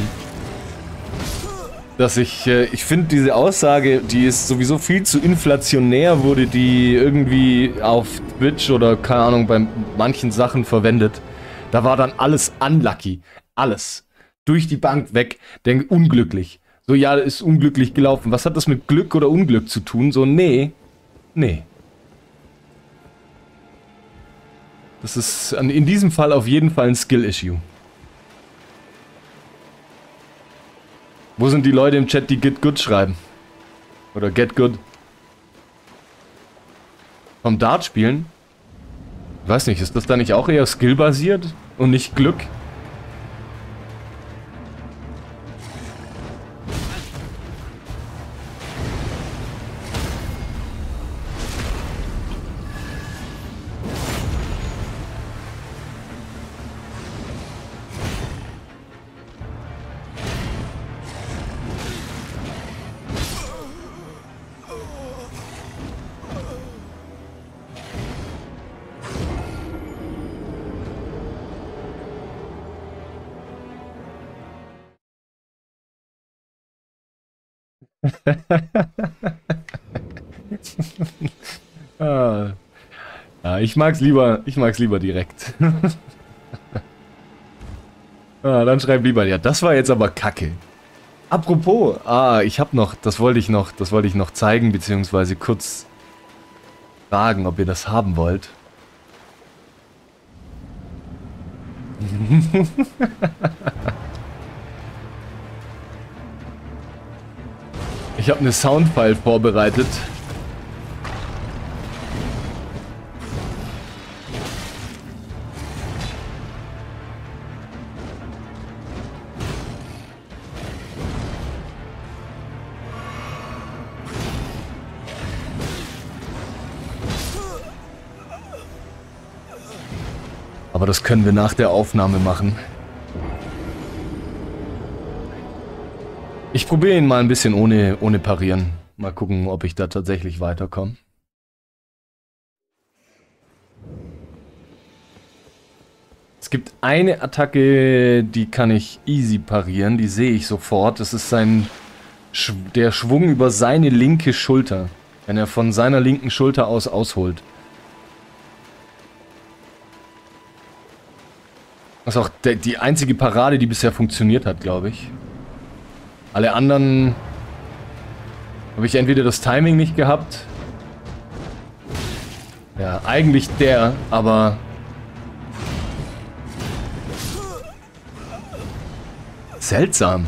Dass ich finde diese Aussage, die ist sowieso viel zu inflationär, wurde die irgendwie auf Twitch oder keine Ahnung bei manchen Sachen verwendet. Da war dann alles unlucky. Alles. Durch die Bank weg. Denk unglücklich. So, ja, ist unglücklich gelaufen. Was hat das mit Glück oder Unglück zu tun? So, nee. Nee. Das ist in diesem Fall auf jeden Fall ein Skill-Issue. Wo sind die Leute im Chat, die Get Good schreiben? Oder Get Good? Vom Dart spielen? Ich weiß nicht, ist das da nicht auch eher skillbasiert und nicht Glück? Ah. Ja, ich mag's lieber direkt. Dann schreib lieber, ja, das war jetzt aber Kacke. Apropos, ich hab noch, das wollte ich noch zeigen, beziehungsweise kurz fragen, ob ihr das haben wollt. Ich habe eine Soundfile vorbereitet. Aber das können wir nach der Aufnahme machen. Ich probiere ihn mal ein bisschen ohne parieren. Mal gucken, ob ich da tatsächlich weiterkomme. Es gibt eine Attacke, die kann ich easy parieren, die sehe ich sofort. Das ist der Schwung über seine linke Schulter, wenn er von seiner linken Schulter aus ausholt. Das ist auch die einzige Parade, die bisher funktioniert hat, glaube ich. Alle anderen habe ich entweder das Timing nicht gehabt. Ja, eigentlich der, aber... Seltsam.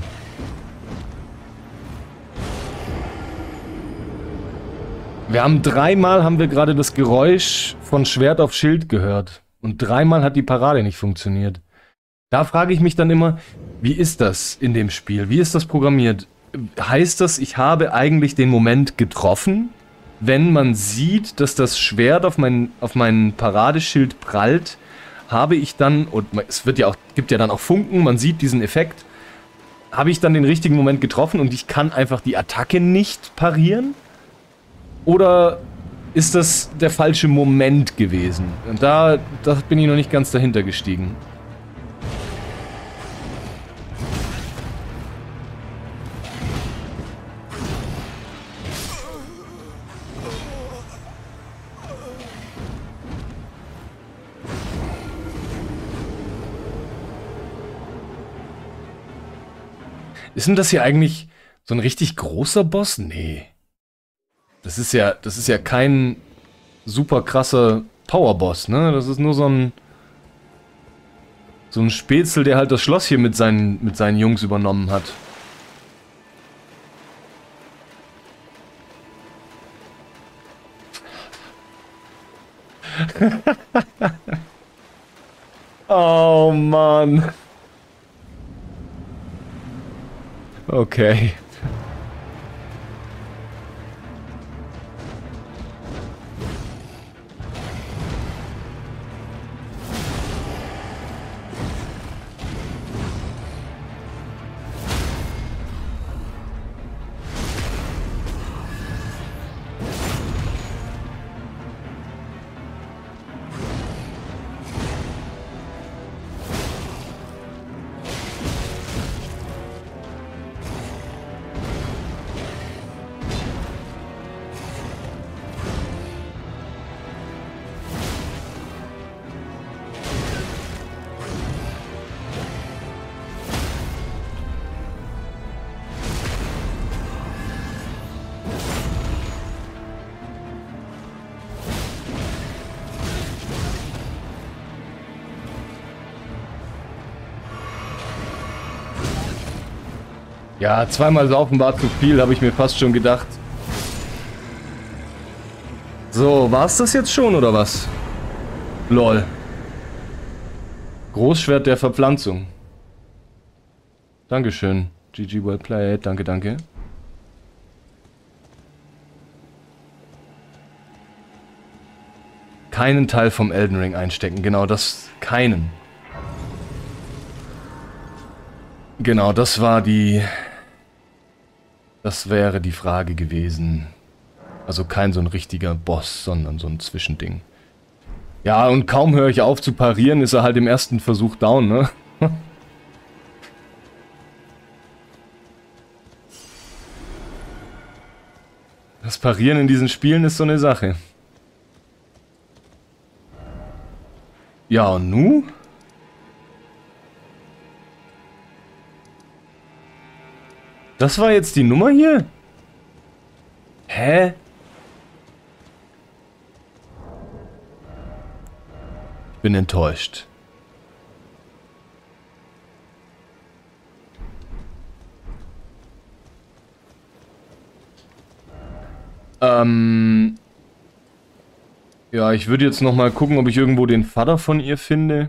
Dreimal haben wir gerade das Geräusch von Schwert auf Schild gehört. Und dreimal hat die Parade nicht funktioniert. Da frage ich mich dann immer, wie ist das in dem Spiel? Wie ist das programmiert? Heißt das, ich habe eigentlich den Moment getroffen, wenn man sieht, dass das Schwert auf mein Paradeschild prallt, habe ich dann, und es gibt ja dann auch Funken, man sieht diesen Effekt, habe ich dann den richtigen Moment getroffen und ich kann einfach die Attacke nicht parieren? Oder ist das der falsche Moment gewesen? Und da bin ich noch nicht ganz dahinter gestiegen. Ist denn das hier eigentlich so ein richtig großer Boss? Nee. Das ist ja kein super krasser Powerboss, ne? Das ist nur so ein Spätzle, der halt das Schloss hier mit seinen Jungs übernommen hat. Oh Mann. Okay. Ja, zweimal saufen war zu viel, habe ich mir fast schon gedacht. So, war's das jetzt schon, oder was? Lol. Großschwert der Verpflanzung. Dankeschön. GG, well played. Danke, danke. Keinen Teil vom Elden Ring einstecken. Genau, das... Keinen. Genau, das wäre die Frage gewesen. Also kein so ein richtiger Boss, sondern so ein Zwischending. Ja, und kaum höre ich auf zu parieren, ist er halt im ersten Versuch down, ne? Das Parieren in diesen Spielen ist so eine Sache. Ja, und nu? Das war jetzt die Nummer hier? Hä? Ich bin enttäuscht. Ja, ich würde jetzt noch mal gucken, ob ich irgendwo den Vater von ihr finde.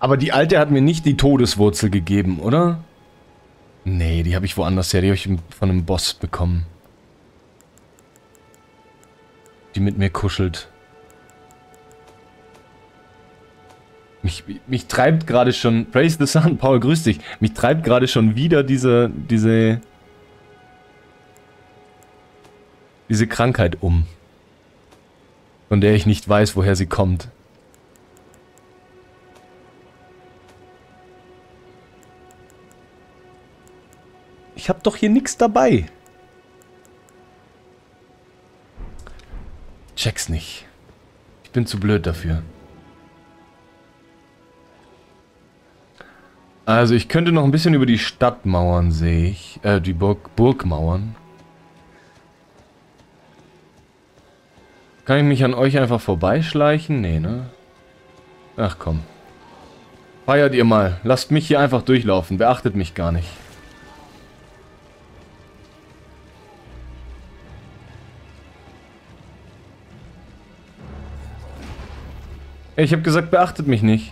Aber die alte hat mir nicht die Todeswurzel gegeben, oder? Nee, die habe ich woanders her. Die habe ich von einem Boss bekommen. Die mit mir kuschelt. Mich treibt gerade schon... Praise the Sun, Paul, grüß dich. Mich treibt gerade schon wieder diese Krankheit um. Von der ich nicht weiß, woher sie kommt. Ich hab doch hier nichts dabei. Check's nicht. Ich bin zu blöd dafür. Also ich könnte noch ein bisschen über die Stadtmauern, sehe ich. Die Burgmauern. Kann ich mich an euch einfach vorbeischleichen? Nee, ne? Ach komm. Feiert ihr mal. Lasst mich hier einfach durchlaufen. Beachtet mich gar nicht. Ich habe gesagt, beachtet mich nicht.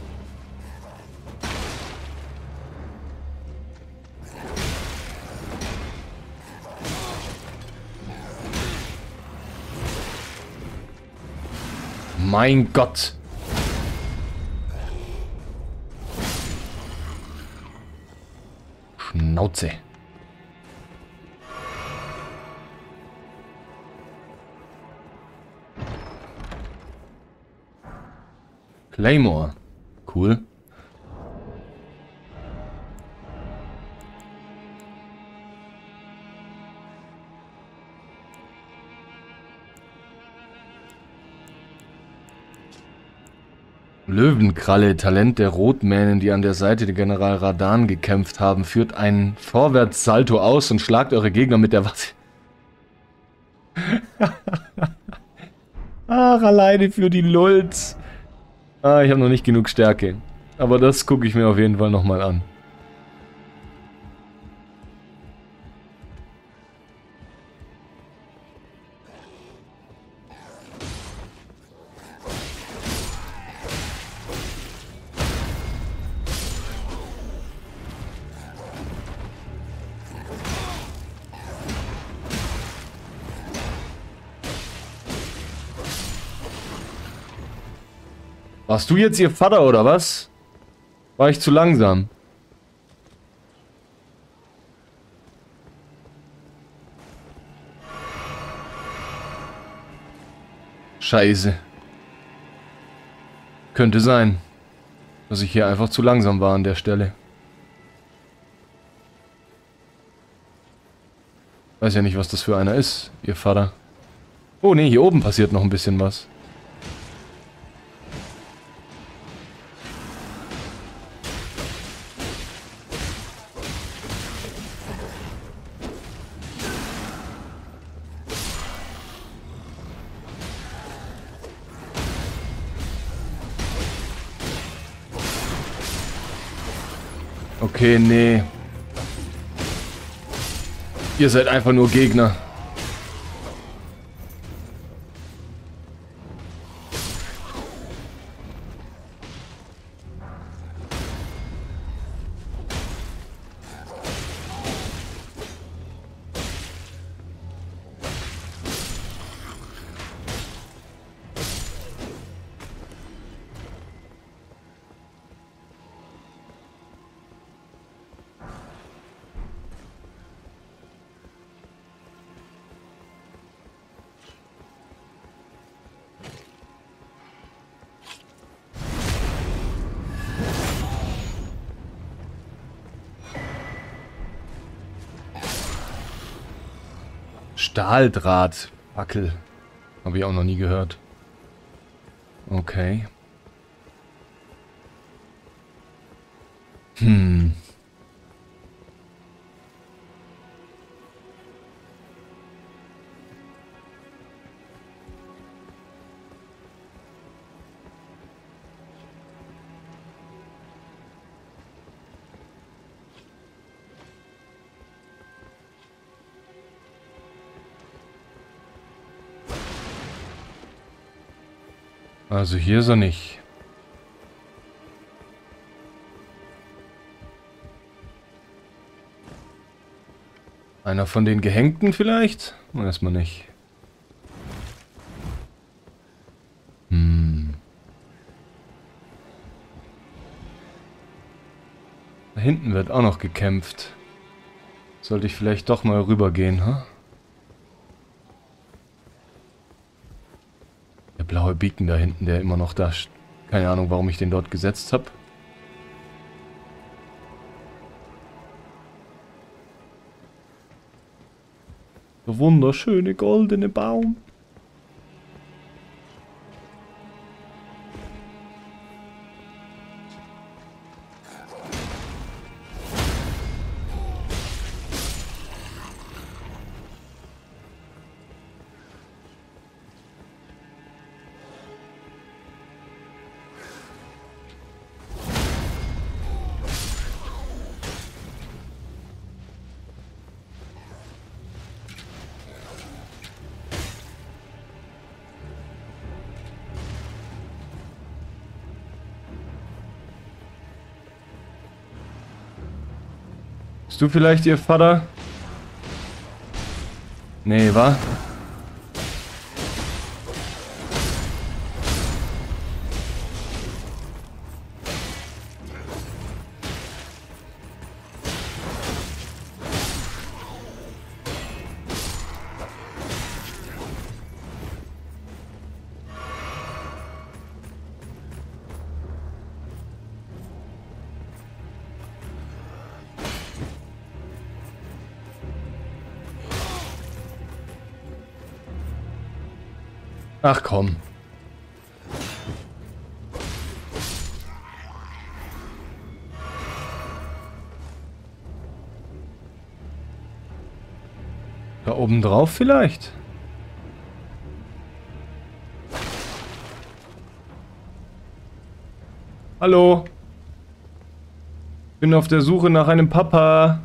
Mein Gott. Schnauze. Claymore. Cool. Löwenkralle, Talent der Rotmähnen, die an der Seite der General Radan gekämpft haben, führt einen Vorwärtssalto aus und schlagt eure Gegner mit der Waffe. Ach, alleine für die Lulz. Ah, ich habe noch nicht genug Stärke. Aber das gucke ich mir auf jeden Fall nochmal an. Warst du jetzt ihr Vater oder was? War ich zu langsam? Scheiße. Könnte sein, dass ich hier einfach zu langsam war an der Stelle. Weiß ja nicht, was das für einer ist, ihr Vater. Oh ne, hier oben passiert noch ein bisschen was. Okay, nee. Ihr seid einfach nur Gegner. Stahldraht. Fackel. Habe ich auch noch nie gehört. Okay. Also hier ist er nicht. Einer von den Gehängten vielleicht? Erstmal nicht. Da hinten wird auch noch gekämpft. Sollte ich vielleicht doch mal rübergehen, ha? Der blaue Beacon da hinten, der immer noch da steht. Keine Ahnung, warum ich den dort gesetzt habe. Der wunderschöne goldene Baum. Bist du vielleicht ihr Vater? Nee, wa? Ach komm. Da oben drauf vielleicht? Hallo? Bin auf der Suche nach einem Papa.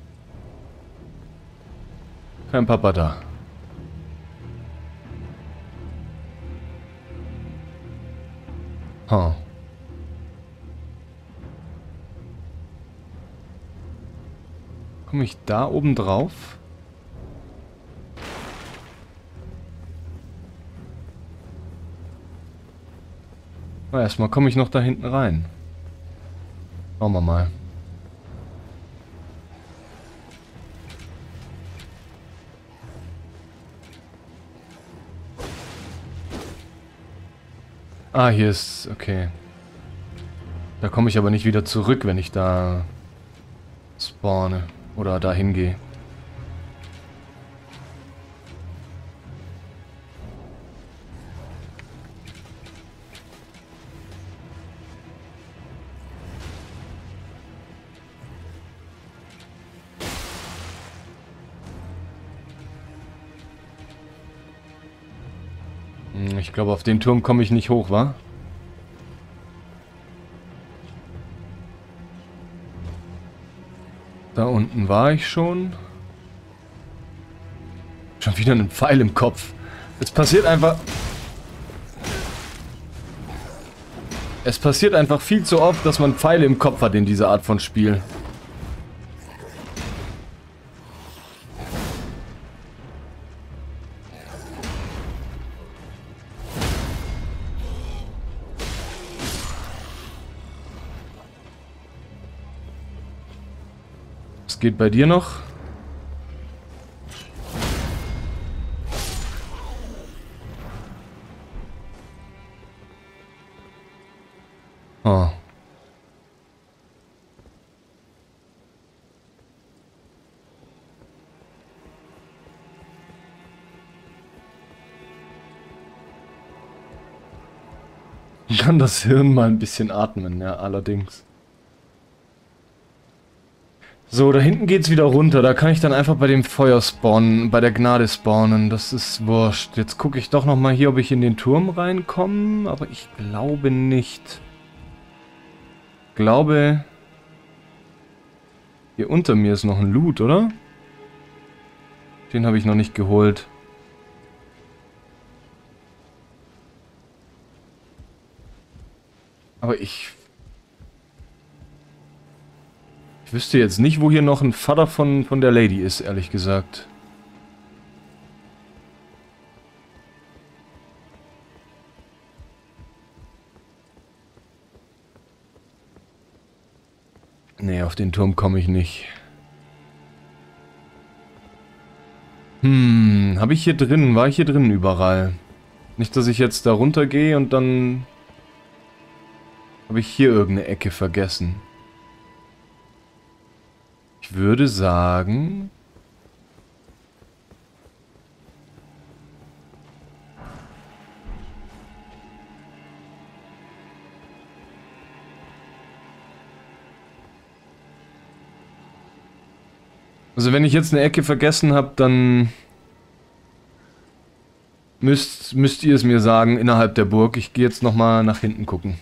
Kein Papa da. Huh. Komme ich da oben drauf? Na, erstmal komme ich noch da hinten rein. Schauen wir mal. Ah, hier ist... okay. Da komme ich aber nicht wieder zurück, wenn ich da spawne. Oder da hingehe. Ich glaube, auf den Turm komme ich nicht hoch, wa? Da unten war ich schon. Schon wieder ein Pfeil im Kopf. Es passiert einfach... Es passiert einfach viel zu oft, dass man Pfeile im Kopf hat in dieser Art von Spiel. Was geht bei dir noch? Oh. Man kann das Hirn mal ein bisschen atmen, ja, allerdings. So, da hinten geht's wieder runter. Da kann ich dann einfach bei dem Feuer spawnen, bei der Gnade spawnen. Das ist wurscht. Jetzt gucke ich doch nochmal hier, ob ich in den Turm reinkomme. Aber ich glaube nicht. Ich glaube... Hier unter mir ist noch ein Loot, oder? Den habe ich noch nicht geholt. Aber ich Ich wüsste jetzt nicht, wo hier noch ein Vater von der Lady ist, ehrlich gesagt. Nee, auf den Turm komme ich nicht. Habe ich hier drin? War ich hier drin überall? Nicht, dass ich jetzt da runter gehe und dann habe ich hier irgendeine Ecke vergessen. Ich würde sagen... Also wenn ich jetzt eine Ecke vergessen habe, dann müsst ihr es mir sagen innerhalb der Burg. Ich gehe jetzt nochmal nach hinten gucken.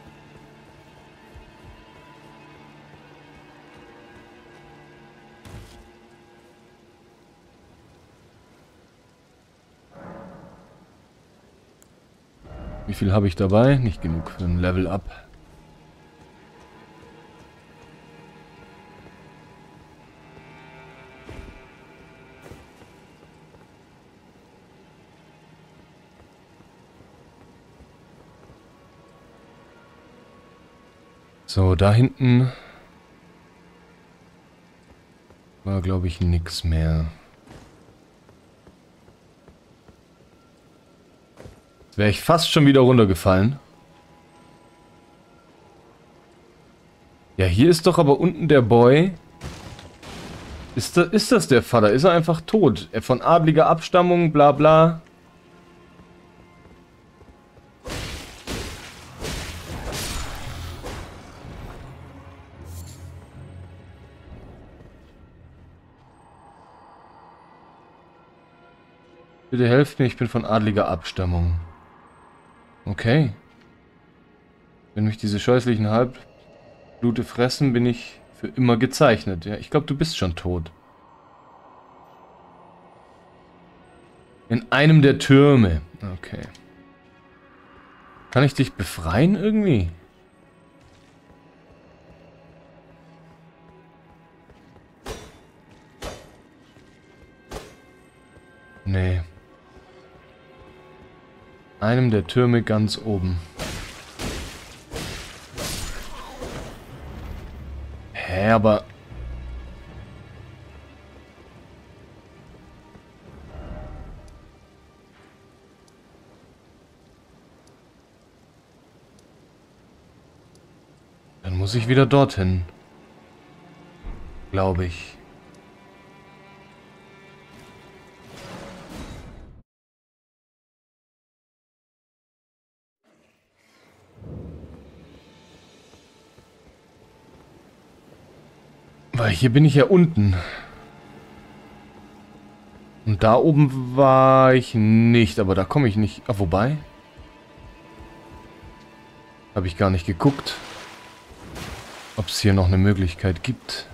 Wie viel habe ich dabei? Nicht genug für ein Level Up. So, da hinten war, glaube ich, nichts mehr. Jetzt wäre ich fast schon wieder runtergefallen. Ja, hier ist doch aber unten der Boy. Ist das der Vater? Ist er einfach tot? Er von adliger Abstammung, bla bla. Bitte helft mir, ich bin von adliger Abstammung. Okay. Wenn mich diese scheußlichen Halbblute fressen, bin ich für immer gezeichnet. Ja, ich glaube, du bist schon tot. In einem der Türme. Okay. Kann ich dich befreien irgendwie? Nee. Einem der Türme ganz oben. Hä, aber... Dann muss ich wieder dorthin. Glaube ich. Weil hier bin ich ja unten. Und da oben war ich nicht, aber da komme ich nicht... Ah, wobei? Habe ich gar nicht geguckt, ob es hier noch eine Möglichkeit gibt.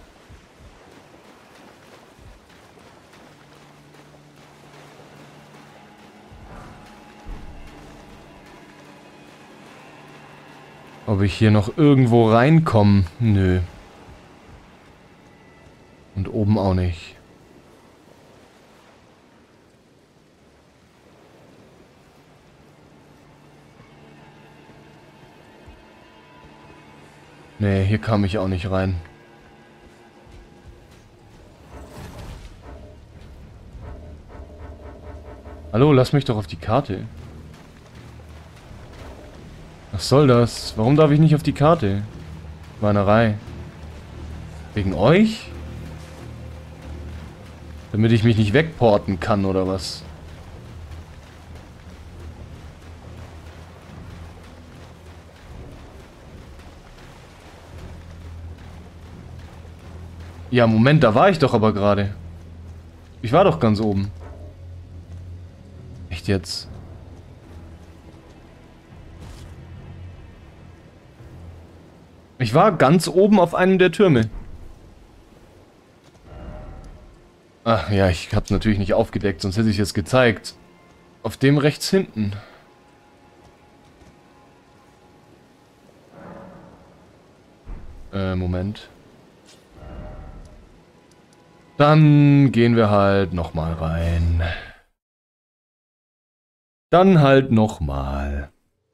Ob ich hier noch irgendwo reinkomme? Nö. Und oben auch nicht. Nee, hier kam ich auch nicht rein. Hallo, lass mich doch auf die Karte. Was soll das? Warum darf ich nicht auf die Karte? Schweinerei. Wegen euch? Damit ich mich nicht wegporten kann, oder was? Ja, Moment, da war ich doch aber gerade. Ich war doch ganz oben. Echt jetzt? Ich war ganz oben auf einem der Türme. Ach ja, ich hab's natürlich nicht aufgedeckt, sonst hätte ich es gezeigt. Auf dem rechts hinten. Moment. Dann gehen wir halt nochmal rein. Dann halt nochmal.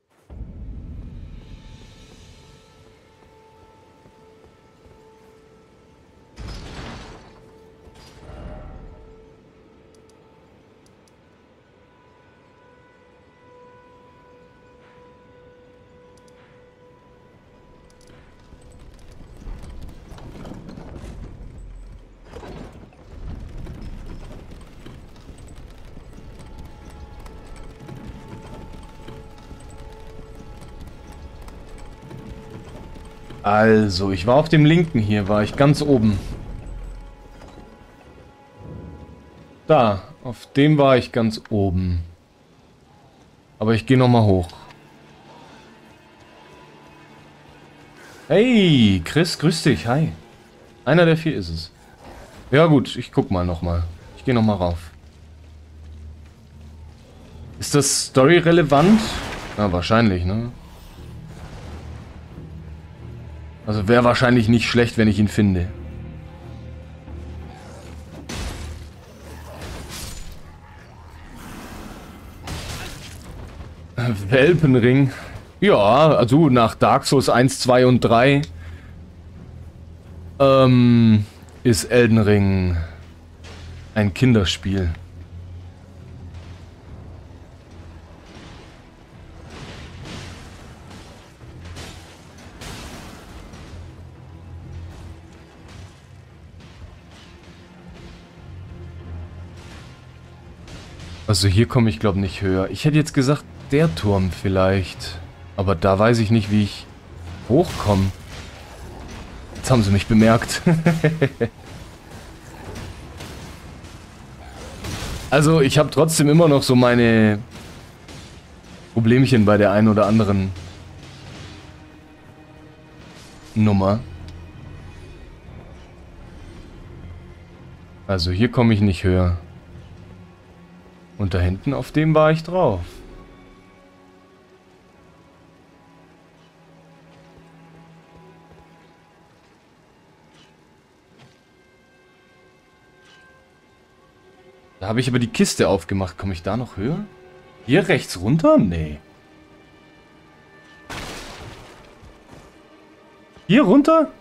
Also, ich war auf dem linken hier, war ich ganz oben. Da, auf dem war ich ganz oben. Aber ich gehe nochmal hoch. Hey, Chris, grüß dich, hi. Einer der 4 ist es. Ja gut, ich guck mal nochmal. Ich gehe nochmal rauf. Ist das story-relevant? Na, wahrscheinlich, ne? Also wäre wahrscheinlich nicht schlecht, wenn ich ihn finde. Welpenring. Ja, also nach Dark Souls 1, 2 und 3 ist Elden Ring ein Kinderspiel. Also hier komme ich glaube nicht höher. Ich hätte jetzt gesagt, der Turm vielleicht. Aber da weiß ich nicht, wie ich hochkomme. Jetzt haben sie mich bemerkt. Also ich habe trotzdem immer noch so meine Problemchen bei der einen oder anderen Nummer. Also hier komme ich nicht höher. Und da hinten, auf dem war ich drauf. Da habe ich aber die Kiste aufgemacht. Komme ich da noch höher? Hier rechts runter? Nee. Hier runter?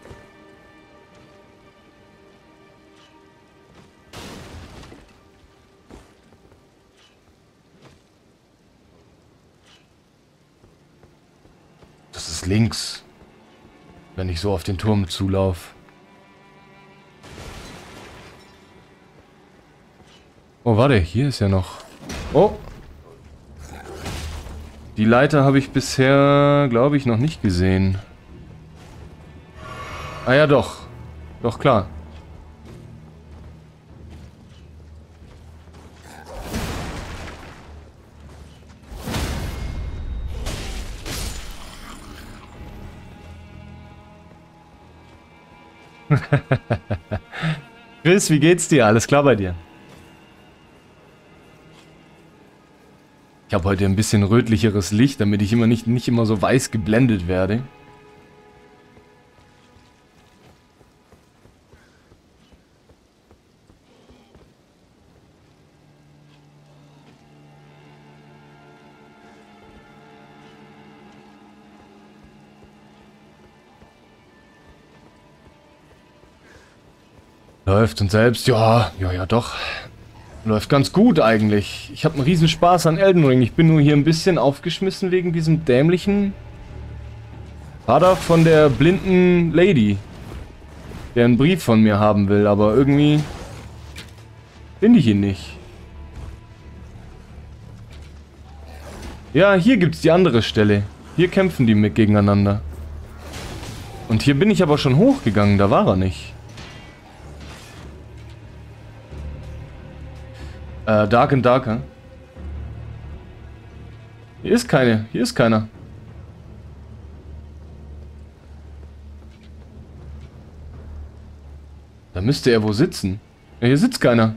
Das ist links. Wenn ich so auf den Turm zulaufe. Oh, warte, hier ist ja noch. Oh! Die Leiter habe ich bisher, glaube ich, noch nicht gesehen. Ah ja, doch. Doch, klar. Chris, wie geht's dir? Alles klar bei dir? Ich habe heute ein bisschen rötlicheres Licht, damit ich nicht immer so weiß geblendet werde. Läuft und selbst, ja, doch. Läuft ganz gut eigentlich. Ich habe einen riesen Spaß an Elden Ring. Ich bin nur hier ein bisschen aufgeschmissen wegen diesem dämlichen Vater von der blinden Lady, der einen Brief von mir haben will, aber irgendwie finde ich ihn nicht. Ja, hier gibt's die andere Stelle. Hier kämpfen die mit gegeneinander. Und hier bin ich aber schon hochgegangen, da war er nicht. Dark and Darker. Hier ist keine. Hier ist keiner. Da müsste er wo sitzen. Ja, hier sitzt keiner.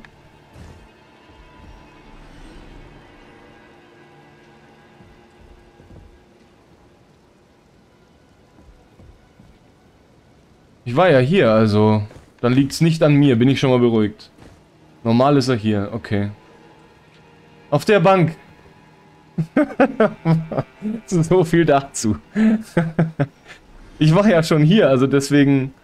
Ich war ja hier, also Dann liegt's nicht an mir, bin ich schon mal beruhigt. Normal ist er hier, okay. Auf der Bank. So viel dazu. Ich war ja schon hier, also deswegen...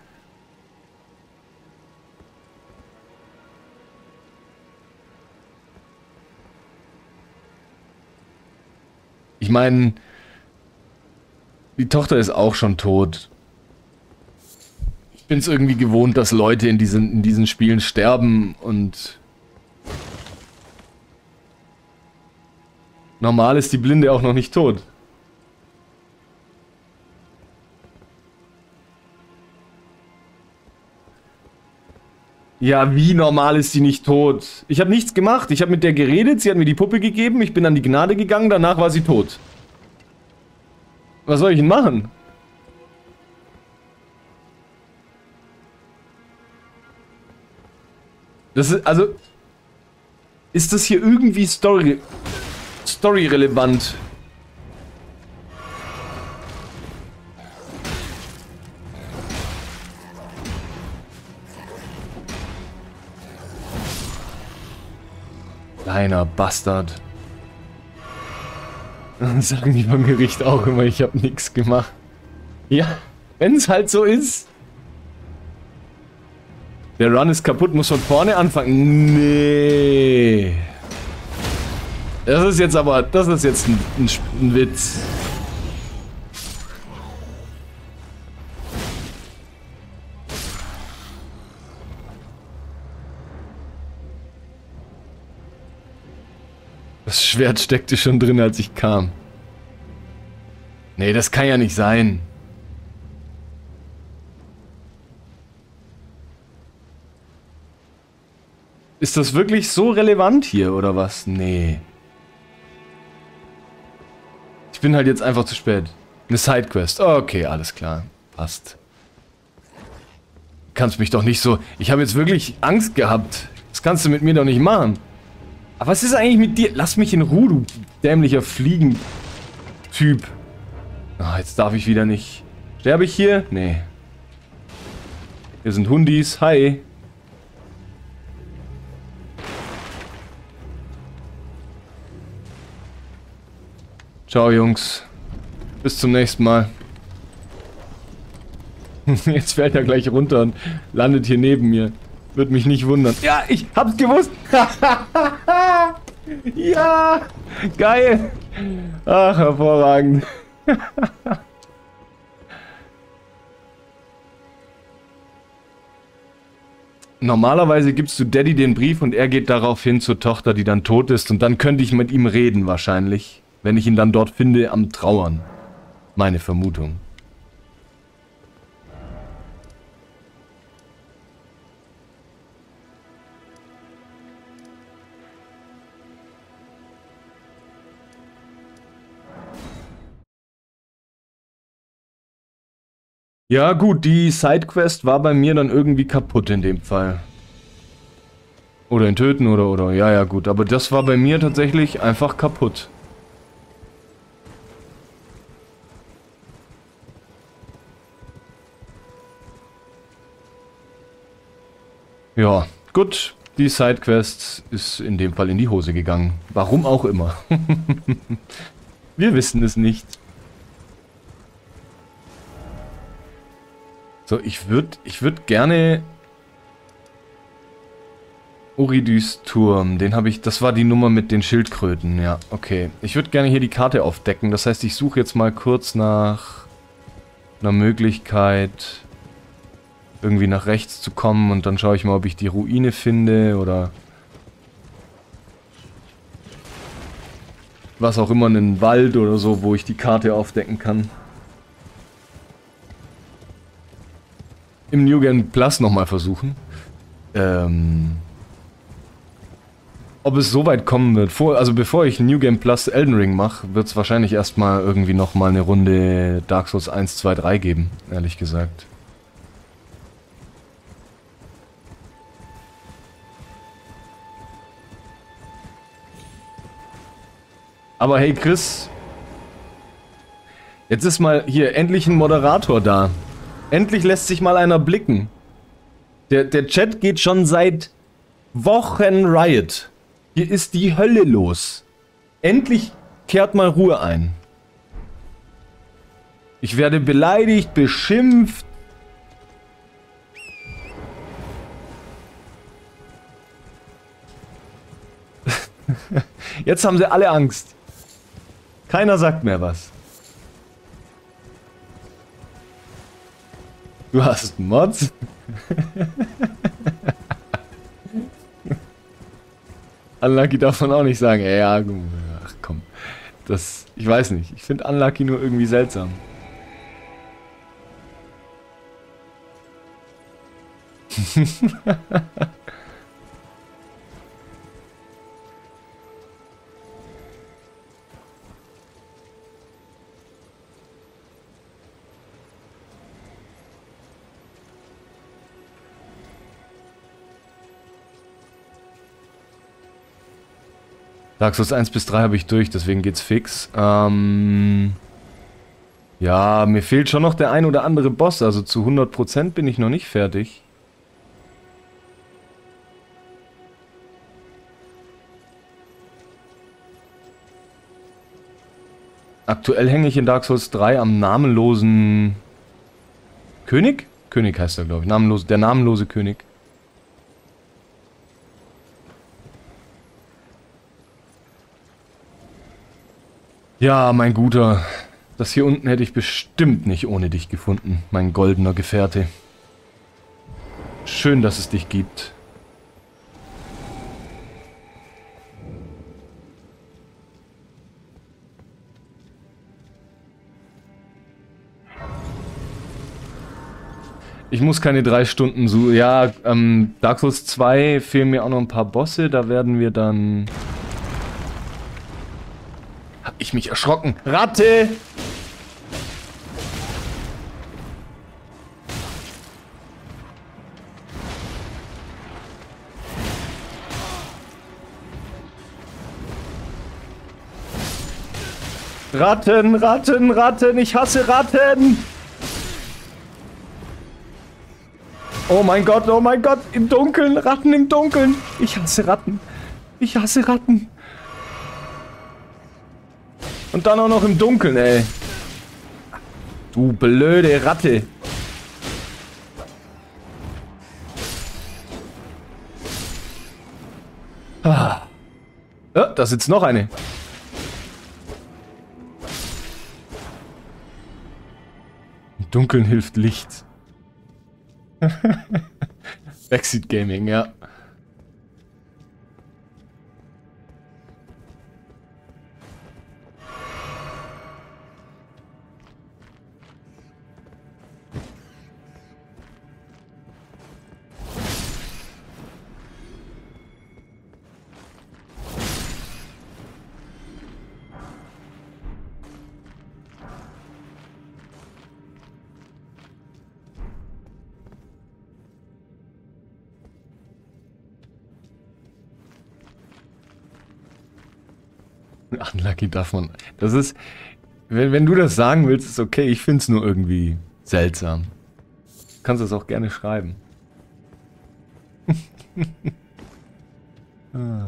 Ich meine, die Tochter ist auch schon tot. Ich bin es irgendwie gewohnt, dass Leute in diesen Spielen sterben und... Normal ist die Blinde auch noch nicht tot. Ja, wie normal ist sie nicht tot? Ich habe nichts gemacht. Ich habe mit der geredet, sie hat mir die Puppe gegeben, ich bin an die Gnade gegangen, danach war sie tot. Was soll ich denn machen? Das ist, also... Ist das hier irgendwie Story-relevant? Kleiner Bastard. Sagen die beim Gericht auch immer, ich habe nichts gemacht. Ja, wenn es halt so ist. Der Run ist kaputt, muss von vorne anfangen. Nee. Das ist jetzt aber, das ist jetzt ein Witz. Das Schwert steckte schon drin, als ich kam. Nee, das kann ja nicht sein. Ist das wirklich so relevant hier, oder was? Nee. Ich bin halt jetzt einfach zu spät. Eine Sidequest. Okay, alles klar. Passt. Kannst mich doch nicht so... Ich habe jetzt wirklich Angst gehabt. Das kannst du mit mir doch nicht machen. Aber was ist eigentlich mit dir? Lass mich in Ruhe, du dämlicher Fliegen-Typ. Ah, jetzt darf ich wieder nicht. Sterbe ich hier? Nee. Hier sind Hundis. Hi. Ciao, Jungs. Bis zum nächsten Mal. Jetzt fällt er gleich runter und landet hier neben mir. Würde mich nicht wundern. Ja, ich hab's gewusst. Ja, geil. Ach, hervorragend. Normalerweise gibst du Daddy den Brief und er geht daraufhin zur Tochter, die dann tot ist. Und dann könnte ich mit ihm reden wahrscheinlich. Wenn ich ihn dann dort finde, am Trauern. Meine Vermutung. Ja gut, die Sidequest war bei mir dann irgendwie kaputt in dem Fall. Oder in Töten oder, ja gut, aber das war bei mir tatsächlich einfach kaputt. Ja, gut, die Sidequest ist in dem Fall in die Hose gegangen. Warum auch immer. Wir wissen es nicht. So, ich würd gerne... Uridys Turm, den habe ich... Das war die Nummer mit den Schildkröten, ja, okay. Ich würde gerne hier die Karte aufdecken. Das heißt, ich suche jetzt mal kurz nach einer Möglichkeit, irgendwie nach rechts zu kommen und dann schaue ich mal, ob ich die Ruine finde oder... was auch immer, einen Wald oder so, wo ich die Karte aufdecken kann. Im New Game Plus nochmal versuchen. Ob es so weit kommen wird. Also bevor ich New Game Plus Elden Ring mache, wird es wahrscheinlich erstmal irgendwie nochmal eine Runde Dark Souls 1, 2, 3 geben, ehrlich gesagt. Aber hey Chris, jetzt ist mal hier endlich ein Moderator da. Endlich lässt sich mal einer blicken. Der Chat geht schon seit Wochen Riot. Hier ist die Hölle los. Endlich kehrt mal Ruhe ein. Ich werde beleidigt, beschimpft. Jetzt haben sie alle Angst. Keiner sagt mehr was. Du hast Mods? Unlucky darf man auch nicht sagen. Ja, ach komm. Das, ich weiß nicht. Ich finde Unlucky nur irgendwie seltsam. Dark Souls 1 bis 3 habe ich durch, deswegen geht's fix. Ja, mir fehlt schon noch der ein oder andere Boss, also zu 100% bin ich noch nicht fertig. Aktuell hänge ich in Dark Souls 3 am namenlosen König? König heißt er, glaube ich. Der namenlose König. Ja, mein Guter. Das hier unten hätte ich bestimmt nicht ohne dich gefunden, mein goldener Gefährte. Schön, dass es dich gibt. Ich muss keine 3 Stunden suchen. Ja, Dark Souls 2 fehlen mir auch noch ein paar Bosse. Da werden wir dann... Hab ich mich erschrocken. Ratte! Ratten, Ratten, Ratten! Ich hasse Ratten! Oh mein Gott, im Dunkeln, Ratten im Dunkeln. Ich hasse Ratten. Ich hasse Ratten. Und dann auch noch im Dunkeln, ey. Du blöde Ratte. Ah. Ja, da sitzt noch eine. Im Dunkeln hilft Licht. Backseat Gaming, ja. Unlucky darf man... Das ist... Wenn du das sagen willst, ist okay. Ich finde es nur irgendwie seltsam. Du kannst es auch gerne schreiben. Ah.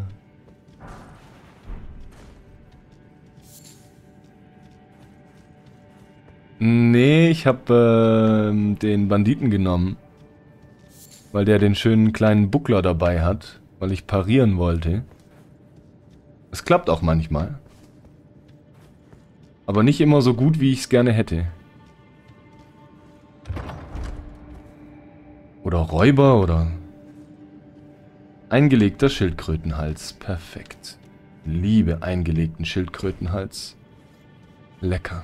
Nee, ich habe den Banditen genommen. Weil der den schönen kleinen Buckler dabei hat. Weil ich parieren wollte. Es klappt auch manchmal. Aber nicht immer so gut, wie ich es gerne hätte. Oder Räuber oder... Eingelegter Schildkrötenhals. Perfekt. Liebe eingelegten Schildkrötenhals. Lecker.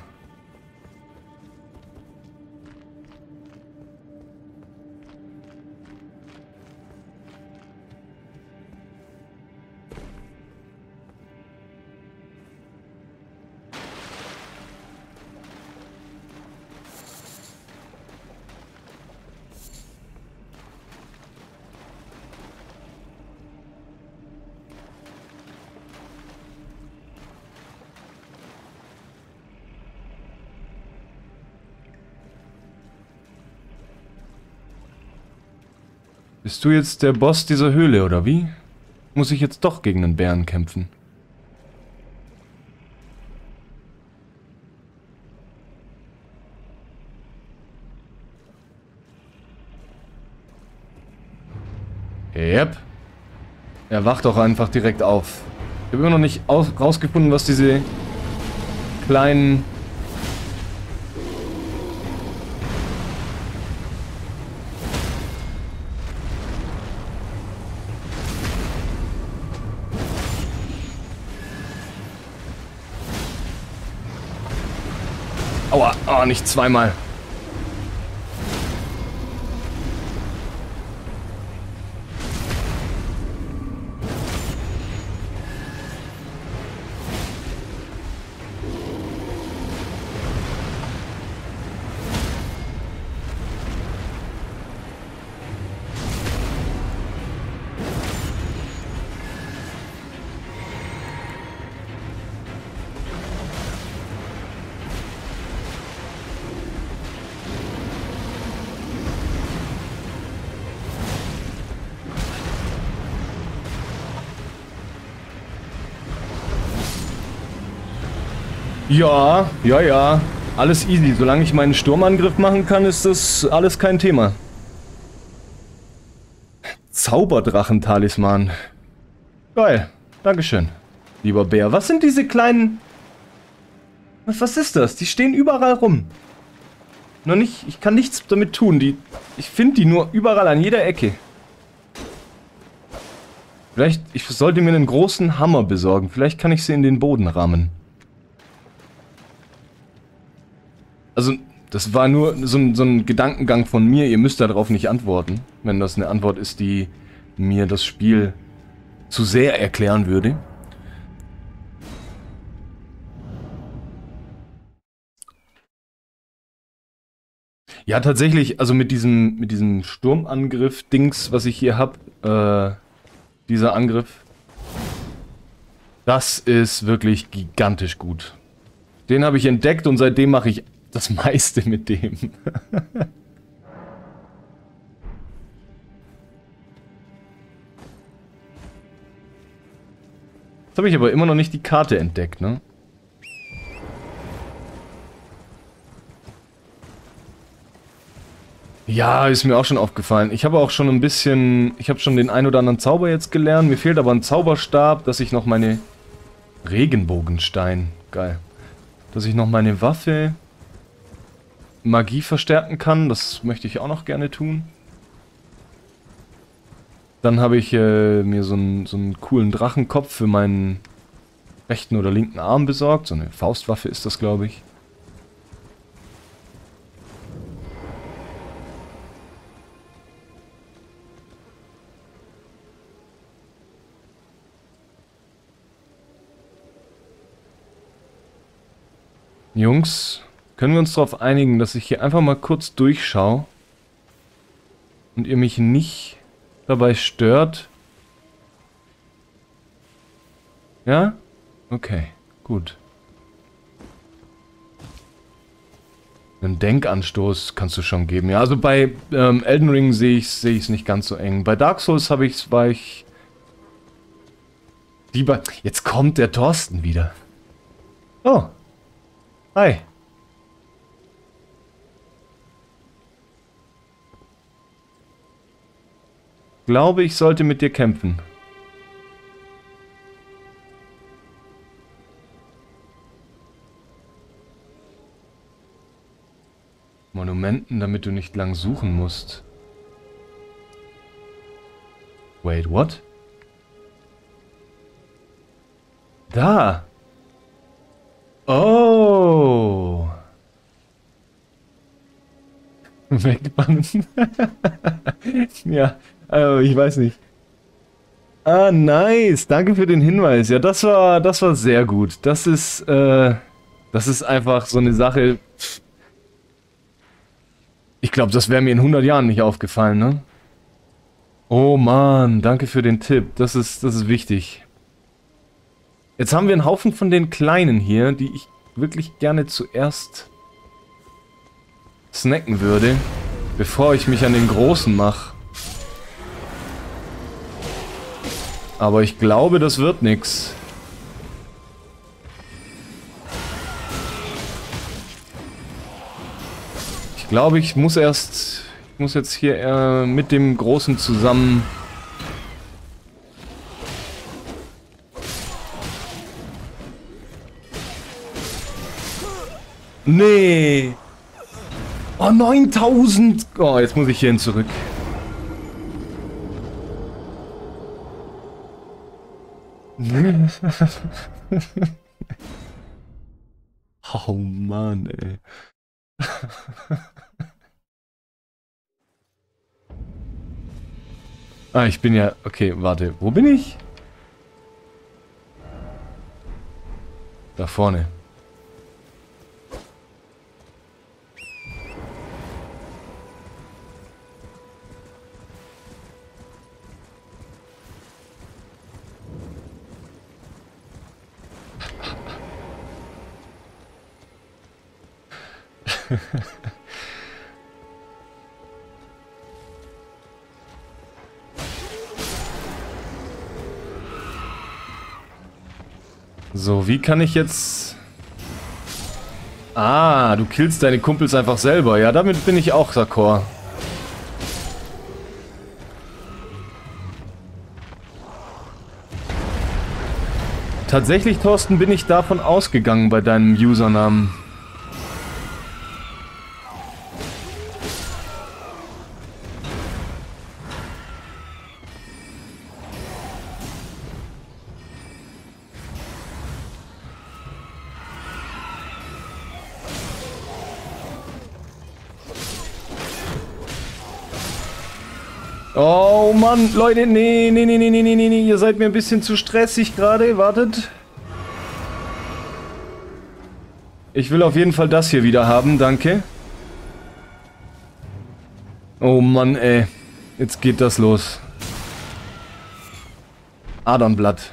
Bist du jetzt der Boss dieser Höhle, oder wie? Muss ich jetzt doch gegen einen Bären kämpfen? Yep. Er wacht doch einfach direkt auf. Ich habe immer noch nicht rausgefunden, was diese kleinen... Aua, oh, nicht zweimal. Ja, ja, ja. Alles easy. Solange ich meinen Sturmangriff machen kann, ist das alles kein Thema. Zauberdrachen-Talisman. Geil. Dankeschön, lieber Bär. Was sind diese kleinen... Was ist das? Die stehen überall rum. Noch nicht... Ich kann nichts damit tun. Ich finde die nur überall an jeder Ecke. Vielleicht... Ich sollte mir einen großen Hammer besorgen. Vielleicht kann ich sie in den Boden rammen. Also, das war nur so ein Gedankengang von mir. Ihr müsst darauf nicht antworten, wenn das eine Antwort ist, die mir das Spiel zu sehr erklären würde. Ja, tatsächlich, also mit diesem Sturmangriff-Dings, was ich hier habe, dieser Angriff, das ist wirklich gigantisch gut. Den habe ich entdeckt und seitdem mache ich das meiste mit dem. Jetzt habe ich aber immer noch nicht die Karte entdeckt, ne? Ja, ist mir auch schon aufgefallen. Ich habe auch schon ein bisschen... Ich habe schon den ein oder anderen Zauber jetzt gelernt. Mir fehlt aber ein Zauberstab, dass ich noch meine... Regenbogenstein. Geil. Dass ich noch meine Waffe... Magie verstärken kann. Das möchte ich auch noch gerne tun. Dann habe ich mir so einen coolen Drachenkopf für meinen rechten oder linken Arm besorgt. So eine Faustwaffe ist das, glaube ich. Jungs, können wir uns darauf einigen, dass ich hier einfach mal kurz durchschaue und ihr mich nicht dabei stört? Ja? Okay, gut. Einen Denkanstoß kannst du schon geben. Ja, also bei Elden Ring sehe ich es nicht ganz so eng. Bei Dark Souls war ich lieber... Jetzt kommt der Thorsten wieder. Oh. Hi. Glaube, ich sollte mit dir kämpfen. Monumenten, damit du nicht lang suchen musst. Wait, what? Da! Oh! Wegbannen. Ja, ich weiß nicht. Ah, nice. Danke für den Hinweis. Ja, das war sehr gut. Das ist einfach so eine Sache. Ich glaube, das wäre mir in 100 Jahren nicht aufgefallen, ne? Oh Mann, danke für den Tipp. Das ist wichtig. Jetzt haben wir einen Haufen von den Kleinen hier, die ich wirklich gerne zuerst snacken würde, bevor ich mich an den Großen mache. Aber ich glaube, das wird nix. Ich glaube, ich muss jetzt hier mit dem Großen zusammen... Nee! Oh, 9000! Oh, jetzt muss ich hierhin zurück. Oh Mann, ey. Ah, ich bin ja... Okay, warte. Wo bin ich? Da vorne. So, wie kann ich jetzt... Ah, du killst deine Kumpels einfach selber. Ja, damit bin ich auch d'accord. Tatsächlich, Thorsten, bin ich davon ausgegangen bei deinem Usernamen. Oh Mann, Leute, nee, ihr seid mir ein bisschen zu stressig gerade, wartet. Ich will auf jeden Fall das hier wieder haben, danke. Oh Mann, ey, jetzt geht das los. Adernblatt.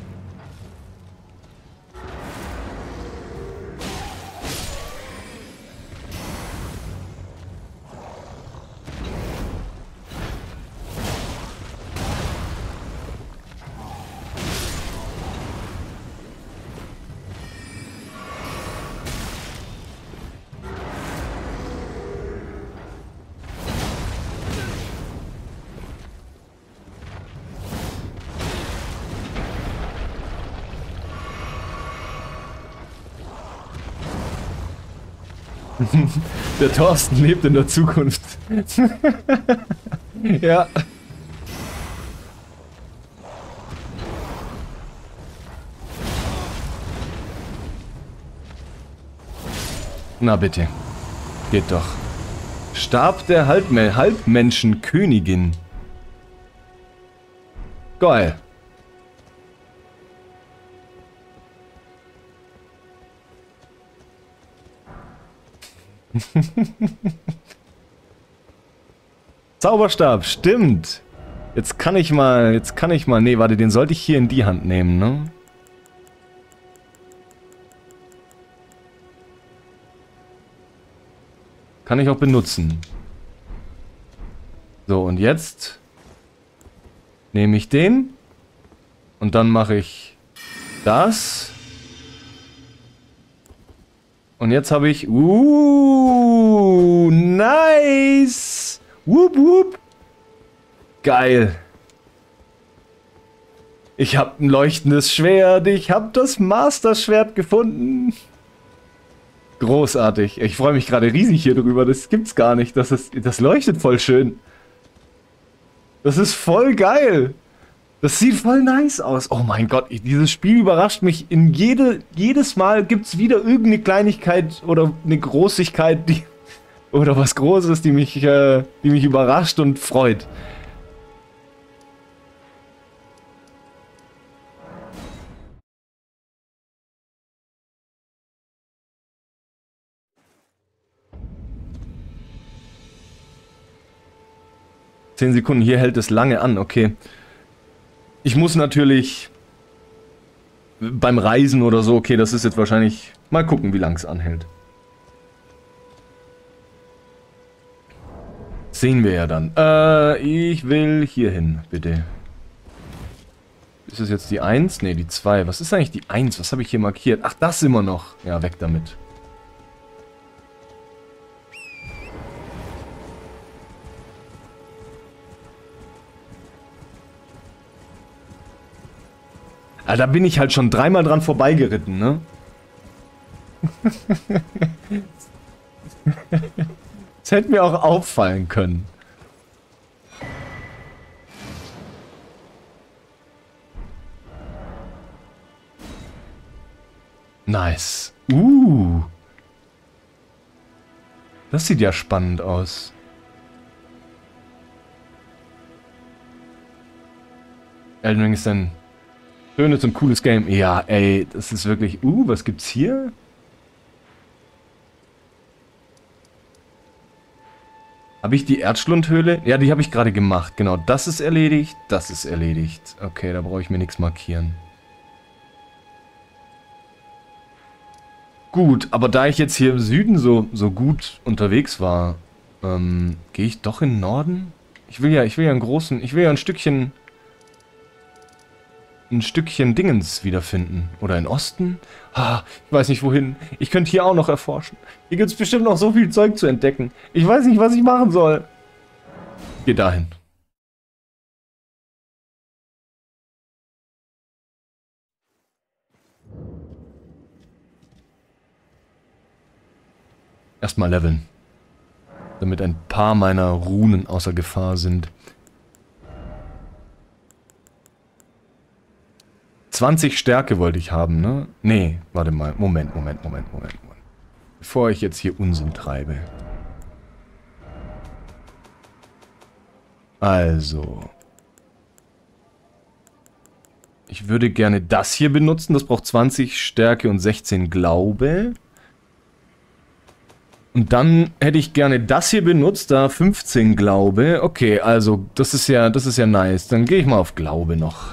Der Thorsten lebt in der Zukunft. Ja. Na bitte. Geht doch. Stab der Halbmenschenkönigin. Geil. Zauberstab, stimmt. Jetzt kann ich mal, nee, warte, den sollte ich hier in die Hand nehmen, ne? Kann ich auch benutzen. So, und jetzt nehme ich den und dann mache ich das. Und jetzt habe ich... nice! Wup, wup. Geil. Ich habe ein leuchtendes Schwert. Ich habe das Master-Schwert gefunden. Großartig. Ich freue mich gerade riesig hier drüber. Das gibt's gar nicht. Das leuchtet voll schön. Das ist voll geil. Das sieht voll nice aus. Oh mein Gott, dieses Spiel überrascht mich. Jedes Mal gibt es wieder irgendeine Kleinigkeit oder eine Großigkeit, oder was Großes, die mich überrascht und freut. Zehn Sekunden, hier hält es lange an, okay. Ich muss natürlich beim Reisen oder so, okay, das ist jetzt wahrscheinlich... Mal gucken, wie lang es anhält. Sehen wir ja dann. Ich will hier hin, bitte. Ist es jetzt die 1? Ne, die 2. Was ist eigentlich die 1? Was habe ich hier markiert? Ach, das immer noch. Ja, weg damit. Ah, da bin ich halt schon dreimal dran vorbeigeritten, ne? Das hätte mir auch auffallen können. Nice. Das sieht ja spannend aus. Elden Ring ist ein schönes und cooles Game. Ja, ey, das ist wirklich... was gibt's hier? Habe ich die Erdschlundhöhle? Ja, die habe ich gerade gemacht. Genau, das ist erledigt. Das ist erledigt. Okay, da brauche ich mir nichts markieren. Gut, aber da ich jetzt hier im Süden so gut unterwegs war, gehe ich doch in den Norden? Ich will ja ein Stückchen Dingens wiederfinden. Oder in Osten? Ich weiß nicht wohin. Ich könnte hier auch noch erforschen. Hier gibt es bestimmt noch so viel Zeug zu entdecken. Ich weiß nicht, was ich machen soll. Geh dahin. Erstmal leveln. Damit ein paar meiner Runen außer Gefahr sind. 20 Stärke wollte ich haben, ne? Nee, warte mal. Moment. Bevor ich jetzt hier Unsinn treibe. Also. Ich würde gerne das hier benutzen. Das braucht 20 Stärke und 16 Glaube. Und dann hätte ich gerne das hier benutzt, da 15 Glaube. Okay, also das ist ja nice. Dann gehe ich mal auf Glaube noch.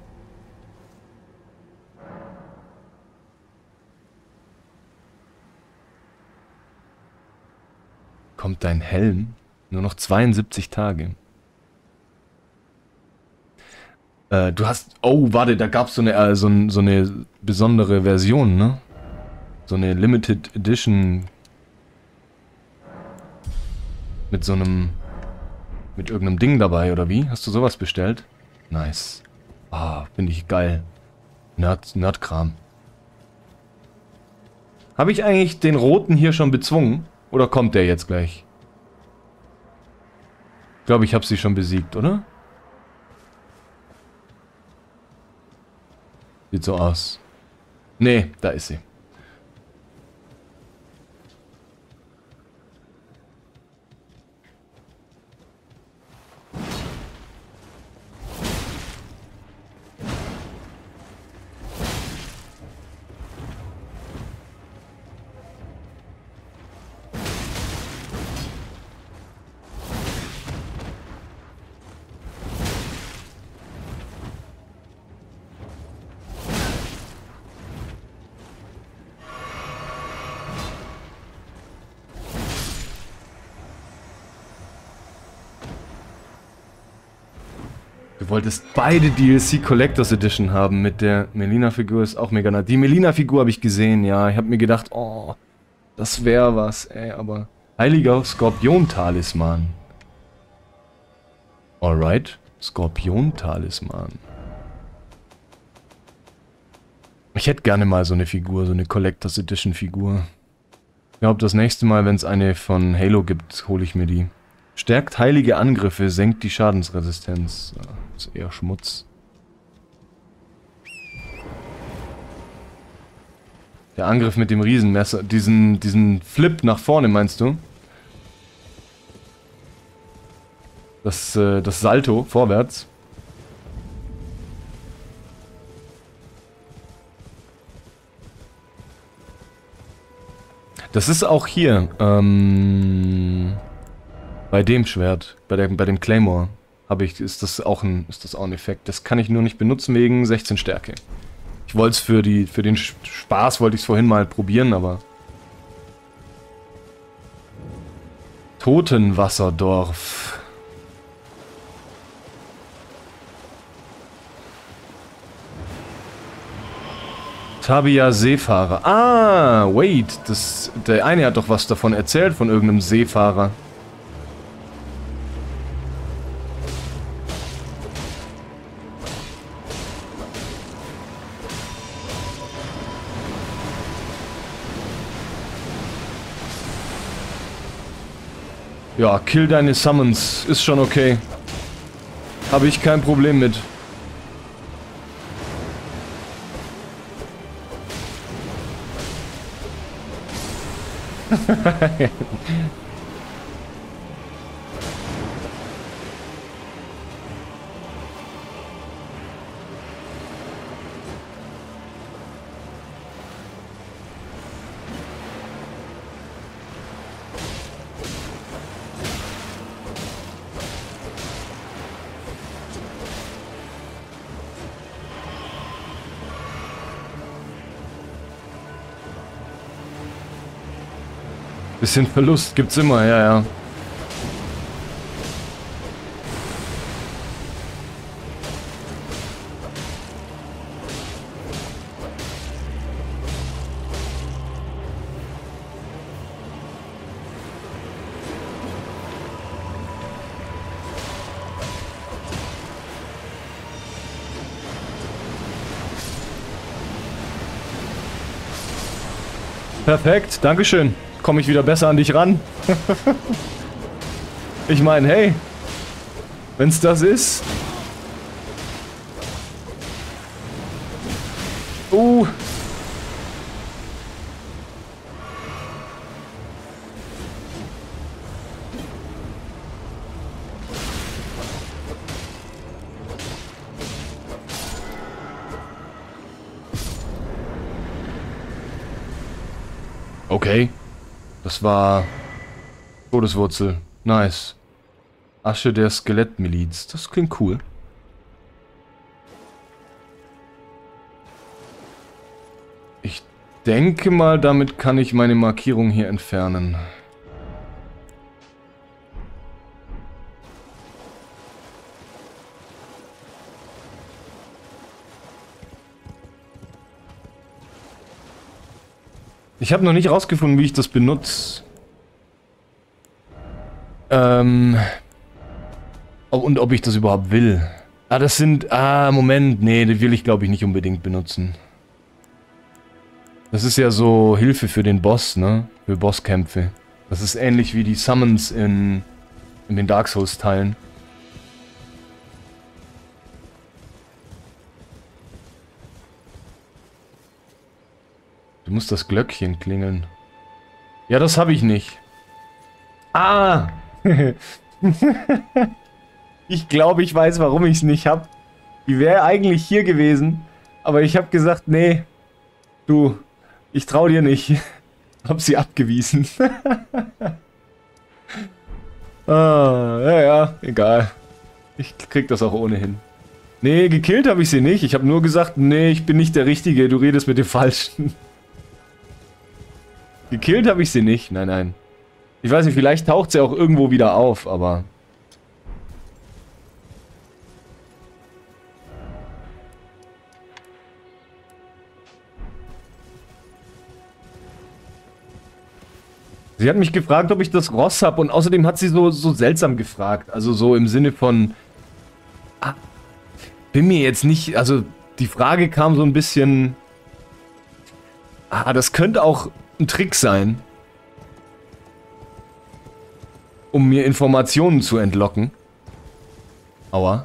Kommt dein Helm? Nur noch 72 Tage. Du hast... Oh, warte, da gab es so eine besondere Version, ne? So eine Limited Edition... Mit irgendeinem Ding dabei, oder wie? Hast du sowas bestellt? Nice. Finde ich geil. Nerdkram. Habe ich eigentlich den Roten hier schon bezwungen? Oder kommt der jetzt gleich? Ich glaube, ich habe sie schon besiegt, oder? Sieht so aus. Nee, da ist sie. Du wolltest beide DLC Collectors Edition haben mit der Melina-Figur, ist auch mega nice. Die Melina-Figur habe ich gesehen, ja. Ich habe mir gedacht, oh, das wäre was, ey, aber... Heiliger Skorpion-Talisman. Alright, Skorpion-Talisman. Ich hätte gerne mal so eine Figur, so eine Collectors Edition Figur. Ich glaube, das nächste Mal, wenn es eine von Halo gibt, hole ich mir die. Stärkt heilige Angriffe, senkt die Schadensresistenz. Ist eher Schmutz. Der Angriff mit dem Riesenmesser, diesen Flip nach vorne, meinst du? Das Salto vorwärts. Das ist auch hier, bei dem Schwert, bei dem Claymore, ist das auch ein Effekt. Das kann ich nur nicht benutzen wegen 16 Stärke. Ich wollte es für den Spaß, wollte ich es vorhin mal probieren, aber... Totenwasserdorf. Tabia Seefahrer. Ah, wait. Der eine hat doch was davon erzählt, von irgendeinem Seefahrer. Ja, kill deine Summons. Ist schon okay. Habe ich kein Problem mit. Bisschen Verlust gibt's immer, ja, ja. Perfekt, Dankeschön. Komme ich wieder besser an dich ran? Ich meine, hey, wenn's das ist. Okay. Das war Todeswurzel. Nice. Asche der Skelettmiliz. Das klingt cool. Ich denke mal, damit kann ich meine Markierung hier entfernen. Ich habe noch nicht rausgefunden, wie ich das benutze. Und ob ich das überhaupt will. Ah, das sind... Ah, Moment. Nee, die will ich, glaube ich, nicht unbedingt benutzen. Das ist ja so Hilfe für den Boss, ne? Für Bosskämpfe. Das ist ähnlich wie die Summons in den Dark Souls-Teilen. Du musst das Glöckchen klingeln. Ja, das habe ich nicht. Ah! Ich glaube, ich weiß, warum ich es nicht habe. Die wäre eigentlich hier gewesen. Aber ich habe gesagt, nee. Du, ich trau dir nicht. Hab sie abgewiesen. Ja, egal. Ich krieg das auch ohnehin. Nee, gekillt habe ich sie nicht. Ich habe nur gesagt, nee, ich bin nicht der Richtige. Du redest mit dem Falschen. Gekillt habe ich sie nicht. Nein, nein. Ich weiß nicht, vielleicht taucht sie auch irgendwo wieder auf, aber... Sie hat mich gefragt, ob ich das Ross habe, und außerdem hat sie so seltsam gefragt. Also so im Sinne von... Ah, bin mir jetzt nicht... Also die Frage kam so ein bisschen... Ah, das könnte auch ein Trick sein. Um mir Informationen zu entlocken. Aua.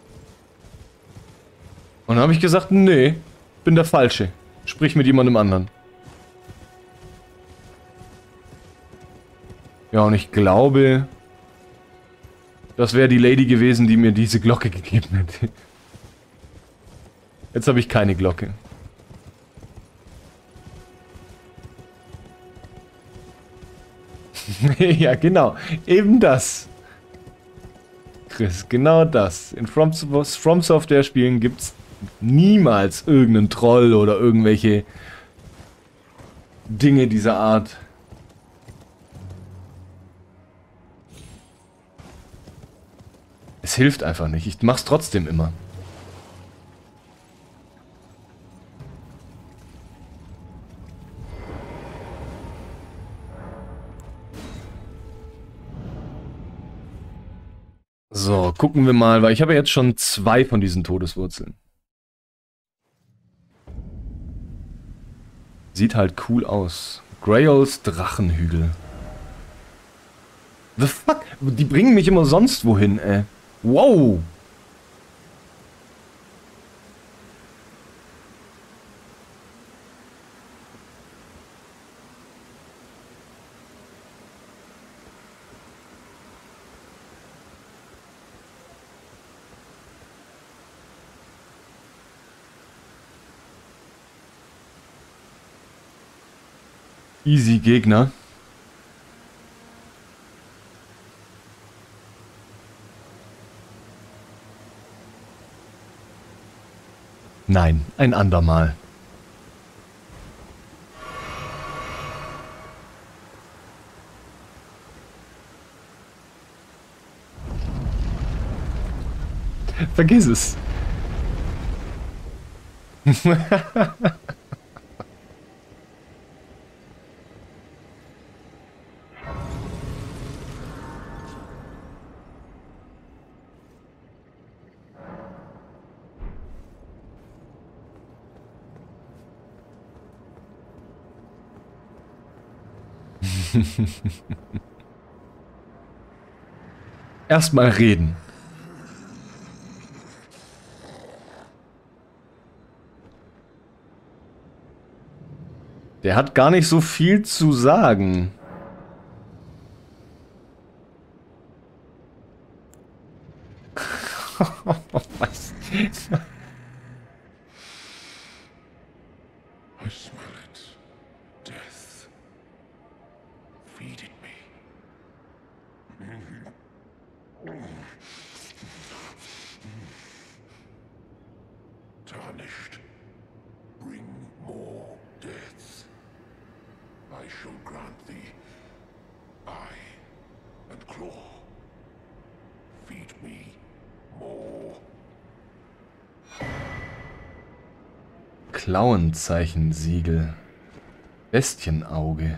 Und dann habe ich gesagt, nee, bin der Falsche. Sprich mit jemandem anderen. Ja, und ich glaube, das wäre die Lady gewesen, die mir diese Glocke gegeben hätte. Jetzt habe ich keine Glocke. Ja, genau. Eben das. Chris, genau das. In From Software Spielen gibt es niemals irgendeinen Troll oder irgendwelche Dinge dieser Art. Es hilft einfach nicht. Ich mach's trotzdem immer. So, gucken wir mal, weil ich habe ja jetzt schon 2 von diesen Todeswurzeln. Sieht halt cool aus. Grayols Drachenhügel. The fuck? Die bringen mich immer sonst wohin, ey. Wow. Easy Gegner. Nein, ein andermal. Vergiss es. Erstmal reden. Der hat gar nicht so viel zu sagen. Was? I smell it. Death. Feeding me. Tarnished. Bring more deaths. I shall grant thee eye and claw. Feed me more. Klauenzeichen-Siegel. Bestienauge.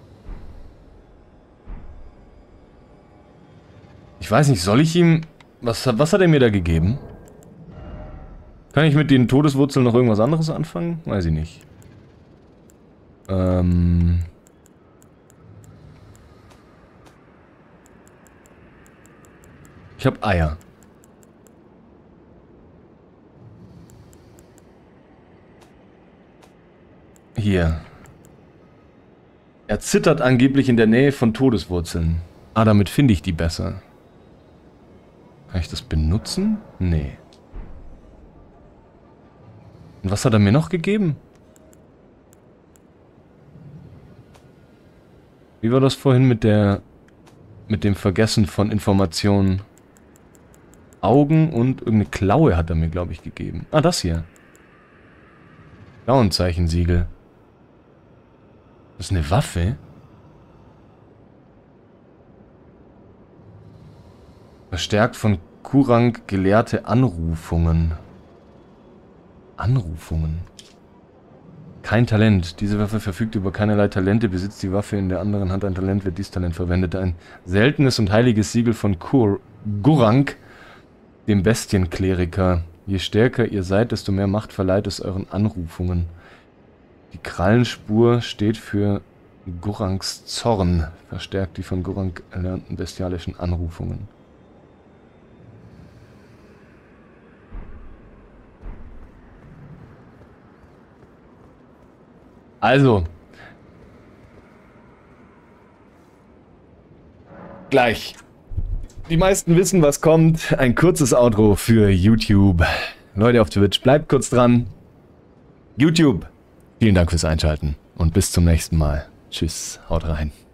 Ich weiß nicht, soll ich ihm... Was hat er mir da gegeben? Kann ich mit den Todeswurzeln noch irgendwas anderes anfangen? Weiß ich nicht. Ich habe Eier. Hier. Er zittert angeblich in der Nähe von Todeswurzeln. Ah, damit finde ich die besser. Kann ich das benutzen? Nee. Und was hat er mir noch gegeben? Wie war das vorhin mit dem Vergessen von Informationen? Augen und irgendeine Klaue hat er mir, glaube ich, gegeben. Ah, das hier. Klauenzeichen-Siegel. Das ist eine Waffe? Verstärkt von Kurang gelehrte Anrufungen. Anrufungen? Kein Talent. Diese Waffe verfügt über keinerlei Talente. Besitzt die Waffe in der anderen Hand ein Talent, wird dies Talent verwendet. Ein seltenes und heiliges Siegel von Gurang, dem Bestienkleriker. Je stärker ihr seid, desto mehr Macht verleiht es euren Anrufungen. Die Krallenspur steht für Gurangs Zorn. Verstärkt die von Gurang erlernten bestialischen Anrufungen. Also. Gleich. Die meisten wissen, was kommt. Ein kurzes Outro für YouTube. Leute auf Twitch, bleibt kurz dran. YouTube. Vielen Dank fürs Einschalten und bis zum nächsten Mal. Tschüss, haut rein.